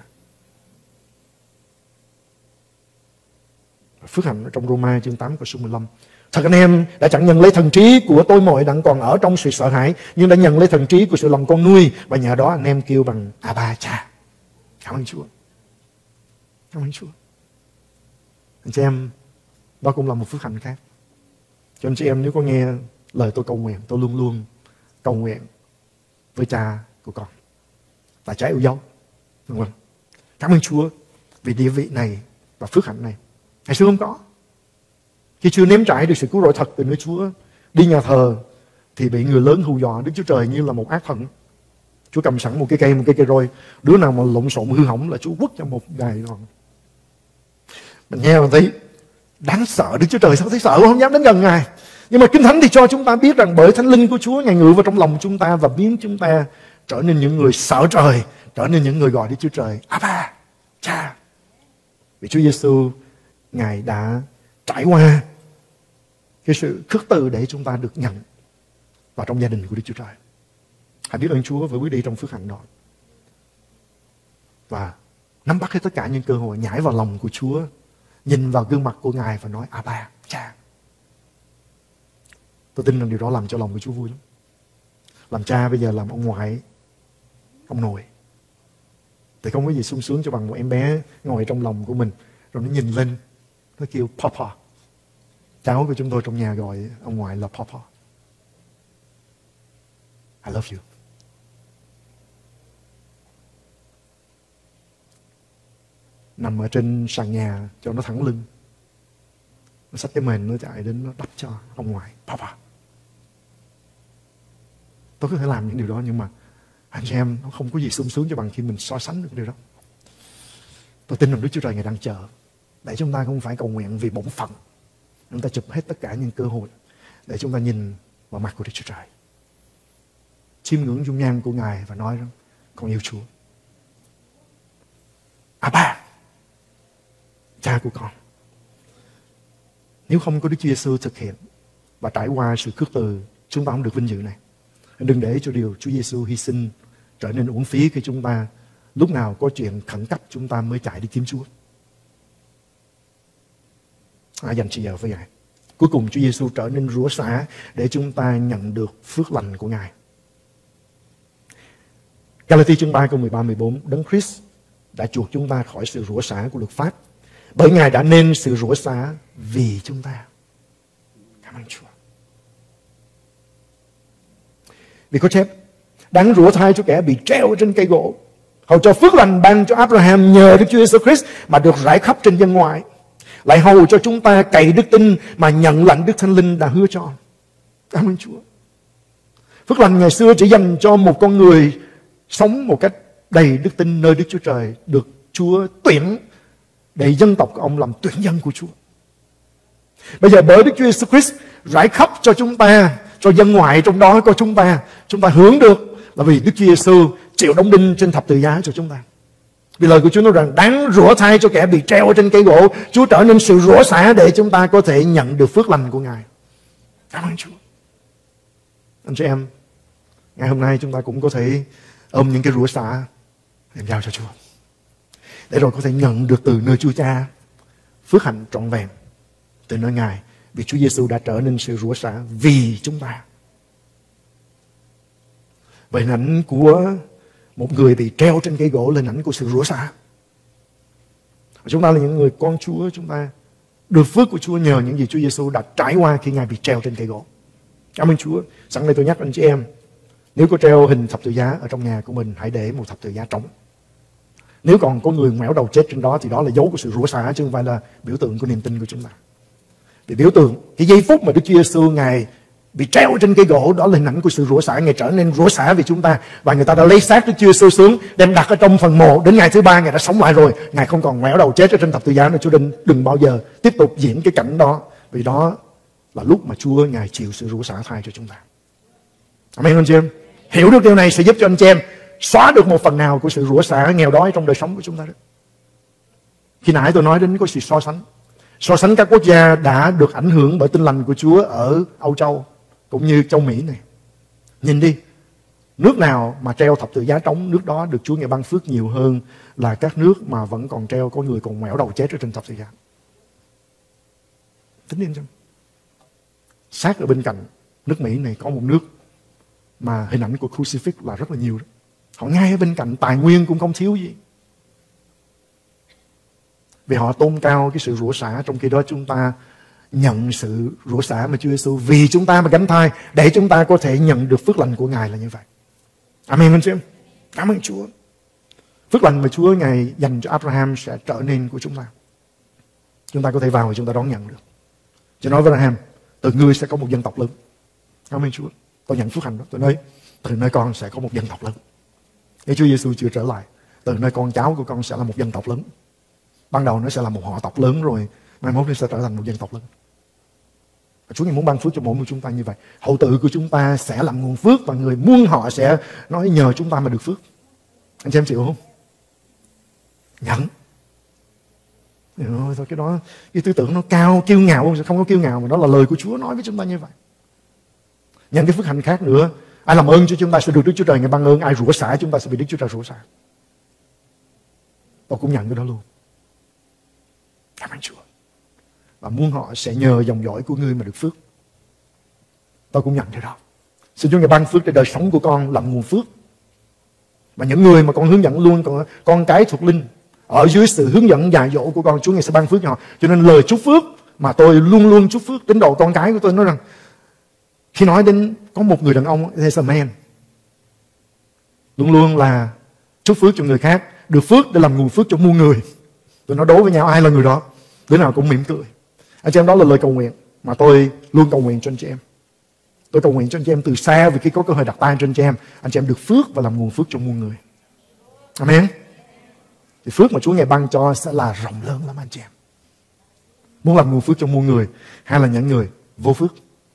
Phước hạnh ở trong Roma chương 8 câu số 15. Thật anh em đã chẳng nhận lấy thần trí của tôi mọi đặng còn ở trong sự sợ hãi, nhưng đã nhận lấy thần trí của sự lòng con nuôi, và nhờ đó anh em kêu bằng Abba Cha. Cảm ơn Chúa. Cảm ơn Chúa. Anh chị em, đó cũng là một phước hạnh khác. Cho anh chị em, nếu có nghe lời tôi cầu nguyện, tôi luôn luôn cầu nguyện với Cha của con là Cha yêu dấu, đúng không? Cảm ơn Chúa vì địa vị này và phước hạnh này. Ngày xưa không có. Khi chưa nếm trải được sự cứu rỗi thật từ nơi Chúa, đi nhà thờ thì bị người lớn hù dọa Đức Chúa Trời như là một ác thần. Chúa cầm sẵn một cái cây roi, đứa nào mà lộn xộn hư hỏng là Chúa quất cho một gài rồi. Mình nghe mình thấy đáng sợ. Đức Chúa Trời sao thấy sợ, không dám đến gần Ngài. Nhưng mà Kinh Thánh thì cho chúng ta biết rằng bởi Thánh Linh của Chúa, Ngài ngự vào trong lòng chúng ta và biến chúng ta trở nên những người sợ trời, trở nên những người gọi Đức Chúa Trời Abba, Cha. Vì Chúa Giêsu, Ngài đã trải qua cái sự khước từ để chúng ta được nhận và trong gia đình của Đức Chúa Trời. Hãy biết ơn Chúa và bước đi trong phước hạnh đó. Và nắm bắt hết tất cả những cơ hội, nhảy vào lòng của Chúa, nhìn vào gương mặt của Ngài và nói: Abba, Cha. Tôi tin rằng điều đó làm cho lòng của Chúa vui lắm. Làm cha bây giờ làm ông ngoại, ông nội, thì không có gì sung sướng cho bằng một em bé ngồi trong lòng của mình, rồi nó nhìn lên, nó kêu Papa. Cháu của chúng tôi trong nhà gọi ông ngoại là Papa. I love you. Nằm ở trên sàn nhà cho nó thẳng lưng, nó xách cái mền, nó chạy đến, nó đắp cho ông ngoại Papa. Tôi có thể làm những điều đó, nhưng mà anh chị em, nó không có gì sung sướng cho bằng khi mình so sánh được điều đó. Tôi tin rằng Đức Chúa Trời Ngài đang chờ để chúng ta không phải cầu nguyện vì bổn phận. Chúng ta chụp hết tất cả những cơ hội để chúng ta nhìn vào mặt của Đức Chúa Trời, chiêm ngưỡng dung nhan của Ngài và nói rằng: con yêu Chúa. Abba, Cha của con. Nếu không có Đức Chúa Giêsu thực hiện và trải qua sự khước từ, chúng ta không được vinh dự này. Đừng để cho điều Chúa Giêsu hy sinh trở nên uổng phí khi chúng ta lúc nào có chuyện khẩn cấp chúng ta mới chạy đi kiếm Chúa. Hãy dành sự giờ với Ngài. Cuối cùng Chúa Giêsu trở nên rủa xả để chúng ta nhận được phước lành của Ngài. Galatia chương 3 câu 13-14: Đấng Christ đã chuộc chúng ta khỏi sự rủa xả của luật pháp, bởi Ngài đã nên sự rủa xả vì chúng ta. Cảm ơn Chúa. Vì có chép: đáng rủa thai cho kẻ bị treo trên cây gỗ, hầu cho phước lành ban cho Abraham nhờ Đức Chúa Giêsu Christ mà được rải khắp trên dân ngoại, lại hầu cho chúng ta cậy đức tin mà nhận lãnh Đức Thánh Linh đã hứa cho. Cảm ơn Chúa. Phước lành ngày xưa chỉ dành cho một con người sống một cách đầy đức tin nơi Đức Chúa Trời, được Chúa tuyển để dân tộc của ông làm tuyển dân của Chúa. Bây giờ bởi Đức Chúa Giêsu Christ rải khắp cho chúng ta, cho dân ngoại trong đó có chúng ta hưởng được là vì Đức Chúa Giêsu chịu đóng đinh trên thập tự giá cho chúng ta. Vì lời của Chúa nói rằng đáng rủa thai cho kẻ bị treo trên cây gỗ, Chúa trở nên sự rủa xả để chúng ta có thể nhận được phước lành của Ngài. Cảm ơn Chúa. Anh chị em, ngày hôm nay chúng ta cũng có thể ôm những cái rủa xả đem giao cho Chúa, để rồi có thể nhận được từ nơi Chúa Cha phước hạnh trọn vẹn từ nơi Ngài, vì Chúa Giêsu đã trở nên sự rủa xả vì chúng ta. Vậy hình ảnh của một người bị treo trên cây gỗ là hình ảnh của sự rủa xả. Chúng ta là những người con Chúa, chúng ta được phước của Chúa nhờ những gì Chúa Giêsu đã trải qua khi Ngài bị treo trên cây gỗ. Cảm ơn Chúa. Sẵn đây tôi nhắc anh chị em, nếu có treo hình thập tự giá ở trong nhà của mình, hãy để một thập tự giá trống. Nếu còn có người ngoẻo đầu chết trên đó thì đó là dấu của sự rủa xả, chứ không phải là biểu tượng của niềm tin của chúng ta. Vì biểu tượng, cái giây phút mà Đức Chúa Giêsu Ngài bị treo trên cây gỗ, đó là hình ảnh của sự rủa xả. Ngài trở nên rủa xả vì chúng ta, và người ta đã lấy xác Đức Chúa Giêsu xuống, đem đặt ở trong phần mộ. Đến ngày thứ ba Ngài đã sống lại rồi. Ngài không còn ngoẻo đầu chết ở trên thập tự giá nữa. Chúa đừng bao giờ tiếp tục diễn cái cảnh đó, vì đó là lúc mà Chúa Ngài chịu sự rủa xả thay cho chúng ta. Amen anh chị em. Hiểu được điều này sẽ giúp cho anh chị em xóa được một phần nào của sự rủa xả nghèo đói trong đời sống của chúng ta đó. Khi nãy tôi nói đến có sự so sánh các quốc gia đã được ảnh hưởng bởi tin lành của Chúa ở Âu Châu cũng như châu Mỹ này. Nhìn đi, nước nào mà treo thập tự giá trống, nước đó được Chúa Ngài ban phước nhiều hơn là các nước mà vẫn còn treo có người còn ngoẻo đầu chết ở trên thập tự giá. Tính đi xem. Sát ở bên cạnh nước Mỹ này có một nước mà hình ảnh của crucifix là rất là nhiều đó. Họ ngay ở bên cạnh, tài nguyên cũng không thiếu gì. Vì họ tôn cao cái sự rủa xả, trong khi đó chúng ta nhận sự rủa xả mà Chúa Giêsu vì chúng ta mà gánh thai, để chúng ta có thể nhận được phước lành của Ngài là như vậy. Amen anh chị em. Cảm ơn Chúa. Phước lành mà Chúa Ngài dành cho Abraham sẽ trở nên của chúng ta. Chúng ta có thể vào và chúng ta đón nhận được. Chúa nói với Abraham, từ ngươi sẽ có một dân tộc lớn. Cảm ơn Chúa. Tôi nhận phước hạnh đó. Tôi nói, từ nơi con sẽ có một dân tộc lớn. Nếu Chúa Giêsu chưa trở lại, từ nơi con cháu của con sẽ là một dân tộc lớn. Ban đầu nó sẽ là một họ tộc lớn, rồi mai mốt nó sẽ trở thành một dân tộc lớn. Chúa muốn ban phước cho mỗi người chúng ta như vậy. Hậu tự của chúng ta sẽ làm nguồn phước, và người muôn họ sẽ nói nhờ chúng ta mà được phước. Anh chị em chịu không? Nhận. Thôi cái đó, cái tư tưởng nó cao, kiêu ngạo, không có kiêu ngạo, mà đó là lời của Chúa nói với chúng ta như vậy. Những cái phước hạnh khác nữa. Ai làm ơn cho chúng ta sẽ được Đức Chúa Trời Ngài ban ơn. Ai rủa xả chúng ta sẽ bị Đức Chúa Trời rủa xả. Tôi cũng nhận cái đó luôn. Cảm ơn Chúa. Và muốn họ sẽ nhờ dòng dõi của ngươi mà được phước. Tôi cũng nhận cái đó. Xin Chúa Ngài ban phước để đời sống của con làm nguồn phước. Và những người mà con hướng dẫn luôn, con cái thuộc linh, ở dưới sự hướng dẫn dạy dỗ của con, Chúa Ngài sẽ ban phước cho họ. Cho nên lời chúc phước mà tôi luôn luôn chúc phước đến độ con cái của tôi nói rằng, khi nói đến có một người đàn ông, there's a man, luôn luôn là chúc phước cho người khác, được phước để làm nguồn phước cho muôn người. Tôi nói đố với nhau ai là người đó, đứa nào cũng mỉm cười. Anh chị em, đó là lời cầu nguyện mà tôi luôn cầu nguyện cho anh chị em. Tôi cầu nguyện cho anh chị em từ xa, vì khi có cơ hội đặt tay cho anh chị em được phước và làm nguồn phước cho muôn người. Amen. Thì phước mà Chúa Ngài ban cho sẽ là rộng lớn lắm anh chị em. Muốn làm nguồn phước cho muôn người, hay là những người vô phước?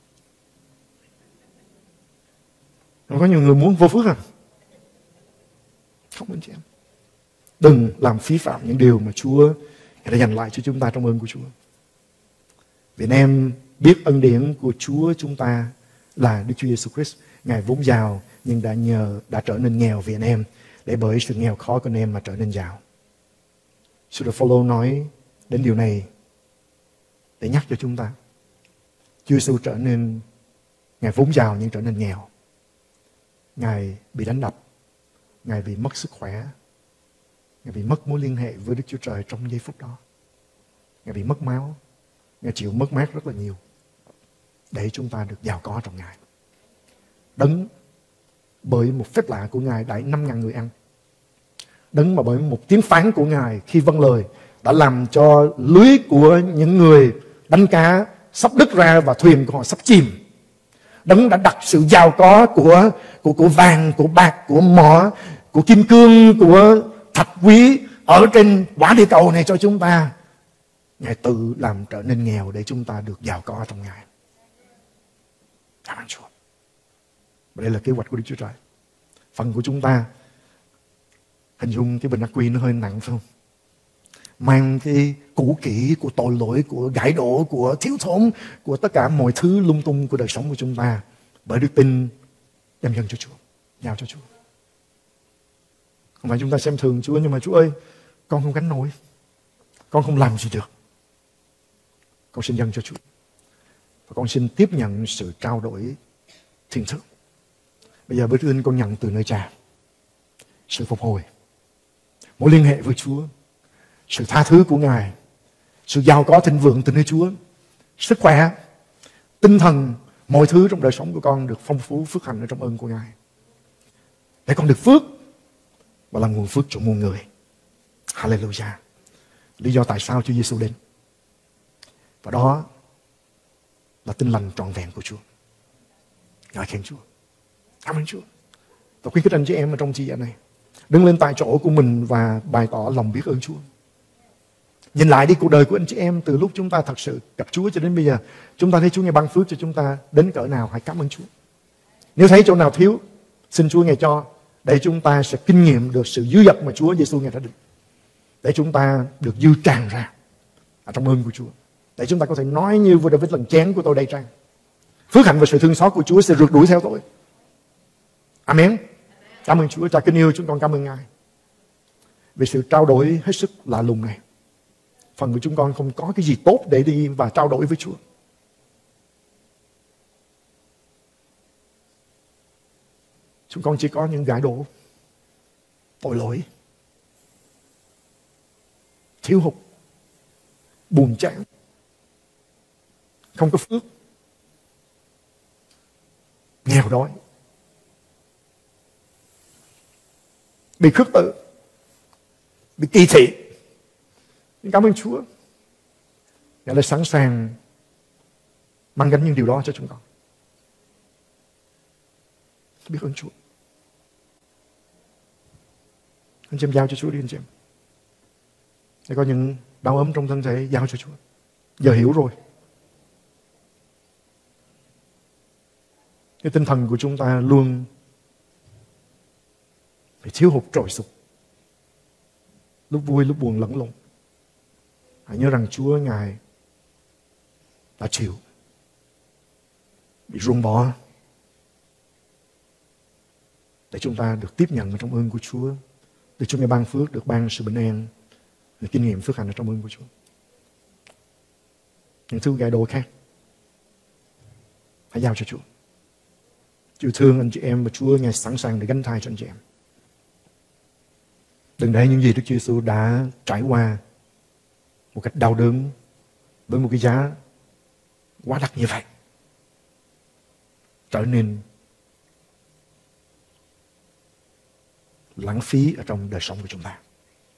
Không có nhiều người muốn vô phước à? Không anh chị em. Đừng làm phí phạm những điều mà Chúa đã dành lại cho chúng ta trong ơn của Chúa. Vì anh em biết ân điển của Chúa chúng ta là Đức Chúa Giêsu Christ. Ngài vốn giàu nhưng đã trở nên nghèo vì anh em, để bởi sự nghèo khó của anh em mà trở nên giàu. Sư Đồ Phao-lô nói đến điều này để nhắc cho chúng ta. Chúa Giêsu trở nên, Ngài vốn giàu nhưng trở nên nghèo. Ngài bị đánh đập, Ngài bị mất sức khỏe, Ngài bị mất mối liên hệ với Đức Chúa Trời trong giây phút đó. Ngài bị mất máu, Ngài chịu mất mát rất là nhiều để chúng ta được giàu có trong Ngài. Đấng bởi một phép lạ của Ngài đãi 5.000 người ăn. Đấng mà bởi một tiếng phán của Ngài khi vâng lời đã làm cho lưới của những người đánh cá sắp đứt ra và thuyền của họ sắp chìm. Đấng đã đặt sự giàu có của vàng, của bạc, của mỏ, của kim cương, của thạch quý ở trên quả địa cầu này cho chúng ta. Ngài tự làm trở nên nghèo để chúng ta được giàu có trong Ngài. Cảm ơn Chúa. Và đây là kế hoạch của Đức Chúa Trời. Phần của chúng ta, hình dung cái bình ắc quy nó hơi nặng phải không? Mang cái cũ kỹ của tội lỗi, của gãi đổ, của thiếu thốn, của tất cả mọi thứ lung tung của đời sống của chúng ta, bởi đức tin đem dâng cho Chúa, giao cho Chúa. Không phải chúng ta xem thường Chúa, nhưng mà Chúa ơi, con không gánh nổi, con không làm gì được. Con xin dâng cho Chúa. Và con xin tiếp nhận sự trao đổi thiên thượng. Bây giờ bởi ơn con nhận từ nơi Cha sự phục hồi, mối liên hệ với Chúa, sự tha thứ của Ngài, sự giàu có thịnh vượng từ nơi Chúa, sức khỏe, tinh thần, mọi thứ trong đời sống của con được phong phú phước hạnh ở trong ơn của Ngài, để con được phước và làm nguồn phước cho muôn người. Hallelujah. Lý do tại sao Chúa Giêsu đến, và đó là tin lành trọn vẹn của Chúa. Ngợi khen Chúa. Cảm ơn Chúa. Tôi khuyến khích anh chị em ở trong chi dạng này đứng lên tại chỗ của mình và bày tỏ lòng biết ơn Chúa. Nhìn lại đi cuộc đời của anh chị em từ lúc chúng ta thật sự gặp Chúa cho đến bây giờ, chúng ta thấy Chúa Ngài ban phước cho chúng ta đến cỡ nào, hãy cảm ơn Chúa. Nếu thấy chỗ nào thiếu, xin Chúa Ngài cho, để chúng ta sẽ kinh nghiệm được sự dư dật mà Chúa Giêsu Ngài đã định, để chúng ta được dư tràn ra ở trong ơn của Chúa, để chúng ta có thể nói như vua David lần chén của tôi đầy tràn. Phước hạnh và sự thương xót của Chúa sẽ rượt đuổi theo tôi. Amen. Cảm ơn Chúa. Cha kính yêu, chúng con cảm ơn Ngài vì sự trao đổi hết sức lạ lùng này. Phần của chúng con không có cái gì tốt để đi và trao đổi với Chúa. Chúng con chỉ có những gãi đổ, tội lỗi, thiếu hụt, buồn chán, không có phước, nghèo đói, bị khước từ, bị kỳ thị. Cảm ơn Chúa, Ngài đã sẵn sàng mang gánh những điều đó cho chúng con. Biết ơn Chúa. Anh chị em giao cho Chúa đi anh chị em. Để có những đau ấm trong thân thể giao cho Chúa. Giờ hiểu rồi. Cái tinh thần của chúng ta luôn phải thiếu hụt trồi sụp, lúc vui lúc buồn lẫn lộn. Hãy nhớ rằng Chúa Ngài đã chịu bị ruồng bỏ để chúng ta được tiếp nhận ở trong ơn của Chúa, để Chúa Ngài ban phước, được ban sự bình an, được kinh nghiệm phước hạnh ở trong ơn của Chúa. Những thứ gài đồ khác hãy giao cho Chúa. Chúa thương anh chị em và Chúa Ngài sẵn sàng để gánh thay cho anh chị em. Đừng để những gì Đức Chúa Giêsu đã trải qua một cách đau đớn với một cái giá quá đắt như vậy trở nên lãng phí ở trong đời sống của chúng ta.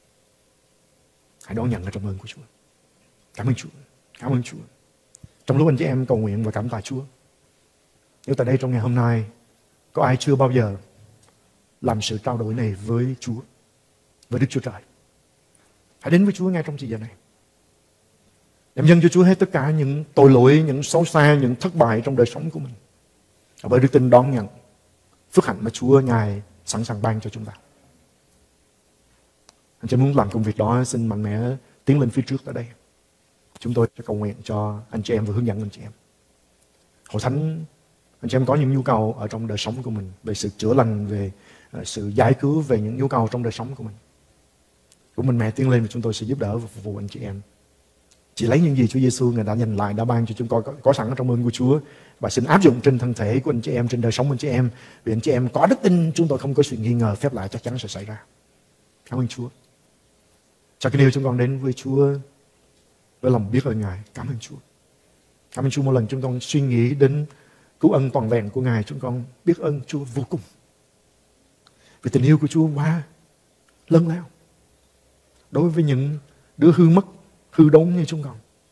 Hãy đón nhận ở trong ơn của Chúa. Cảm ơn Chúa. Cảm ơn Chúa. Trong lúc anh chị em cầu nguyện và cảm tạ Chúa, nếu tại đây trong ngày hôm nay có ai chưa bao giờ làm sự trao đổi này với Chúa, với Đức Chúa Trời, hãy đến với Chúa ngay trong thời giờ này. Em dâng cho Chúa hết tất cả những tội lỗi, những xấu xa, những thất bại trong đời sống của mình. Và bởi đức tin đón nhận phước hạnh mà Chúa Ngài sẵn sàng ban cho chúng ta. Anh chị muốn làm công việc đó, xin mạnh mẽ tiến lên phía trước tại đây. Chúng tôi sẽ cầu nguyện cho anh chị em và hướng dẫn anh chị em. Hội Thánh, anh chị em có những nhu cầu ở trong đời sống của mình, về sự chữa lành, về sự giải cứu, về những nhu cầu trong đời sống của mình, cũng mạnh mẽ tiến lên và chúng tôi sẽ giúp đỡ và phục vụ anh chị em. Chỉ lấy những gì Chúa Giêsu Ngài đã dành lại, đã ban cho chúng tôi có sẵn ở trong ơn của Chúa, và xin áp dụng trên thân thể của anh chị em, trên đời sống anh chị em. Vì anh chị em có đức tin, chúng tôi không có sự nghi ngờ, phép lạ chắc chắn sẽ xảy ra. Cảm ơn Chúa. Cho cái điều chúng con đến với Chúa với lòng biết ơn Ngài. Cảm ơn Chúa. Cảm ơn Chúa mỗi lần chúng con suy nghĩ đến cứu ân toàn vẹn của Ngài, chúng con biết ơn Chúa vô cùng. Vì tình yêu của Chúa quá lớn lao đối với những đứa hư mất, hư đốn như chúng con.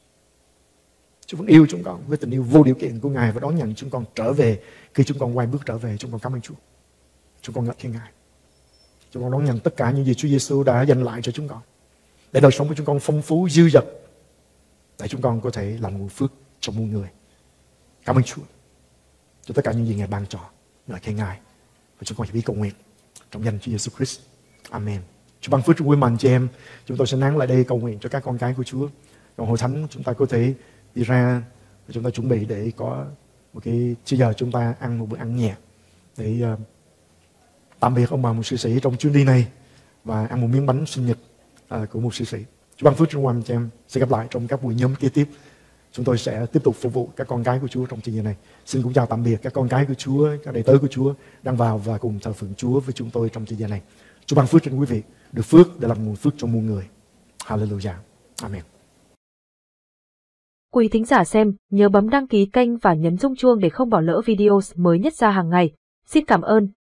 Chúa vẫn yêu chúng con với tình yêu vô điều kiện của Ngài và đón nhận chúng con trở về. Khi chúng con quay bước trở về, chúng con cảm ơn Chúa. Chúng con ngợi khen Ngài. Chúng con đón nhận tất cả những gì Chúa Giêsu đã dành lại cho chúng con, để đời sống của chúng con phong phú, dư dật, để chúng con có thể làm nguồn phước cho muôn người. Cảm ơn Chúa cho tất cả những gì Ngài ban cho. Ngợi khen Ngài. Và chúng con chỉ biết cầu nguyện trong danh Chúa Giêsu Christ. Amen. Chúa ban phước cho quý mạnh chị em. Chúng tôi sẽ nán lại đây cầu nguyện cho các con cái của Chúa. Trong hội thánh chúng ta có thể đi ra và chúng ta chuẩn bị để có một cái giờ chúng ta ăn một bữa ăn nhẹ để tạm biệt ông bà một sư sĩ trong chuyến đi này và ăn một miếng bánh sinh nhật của một sư sĩ. Chúa ban phước cho quý mạnh chị em. Sẽ gặp lại trong các buổi nhóm kế tiếp. Chúng tôi sẽ tiếp tục phục vụ các con cái của Chúa trong chương trình này. Xin cũng chào tạm biệt các con cái của Chúa, các đệ tử của Chúa đang vào và cùng thờ phượng Chúa với chúng tôi trong chương trình này. Chúa ban phước cho quý vị, được phước để làm nguồn phước cho muôn người. Hallelujah. Amen. Quý thính giả xem, nhớ bấm đăng ký kênh và nhấn rung chuông để không bỏ lỡ video mới nhất ra hàng ngày. Xin cảm ơn.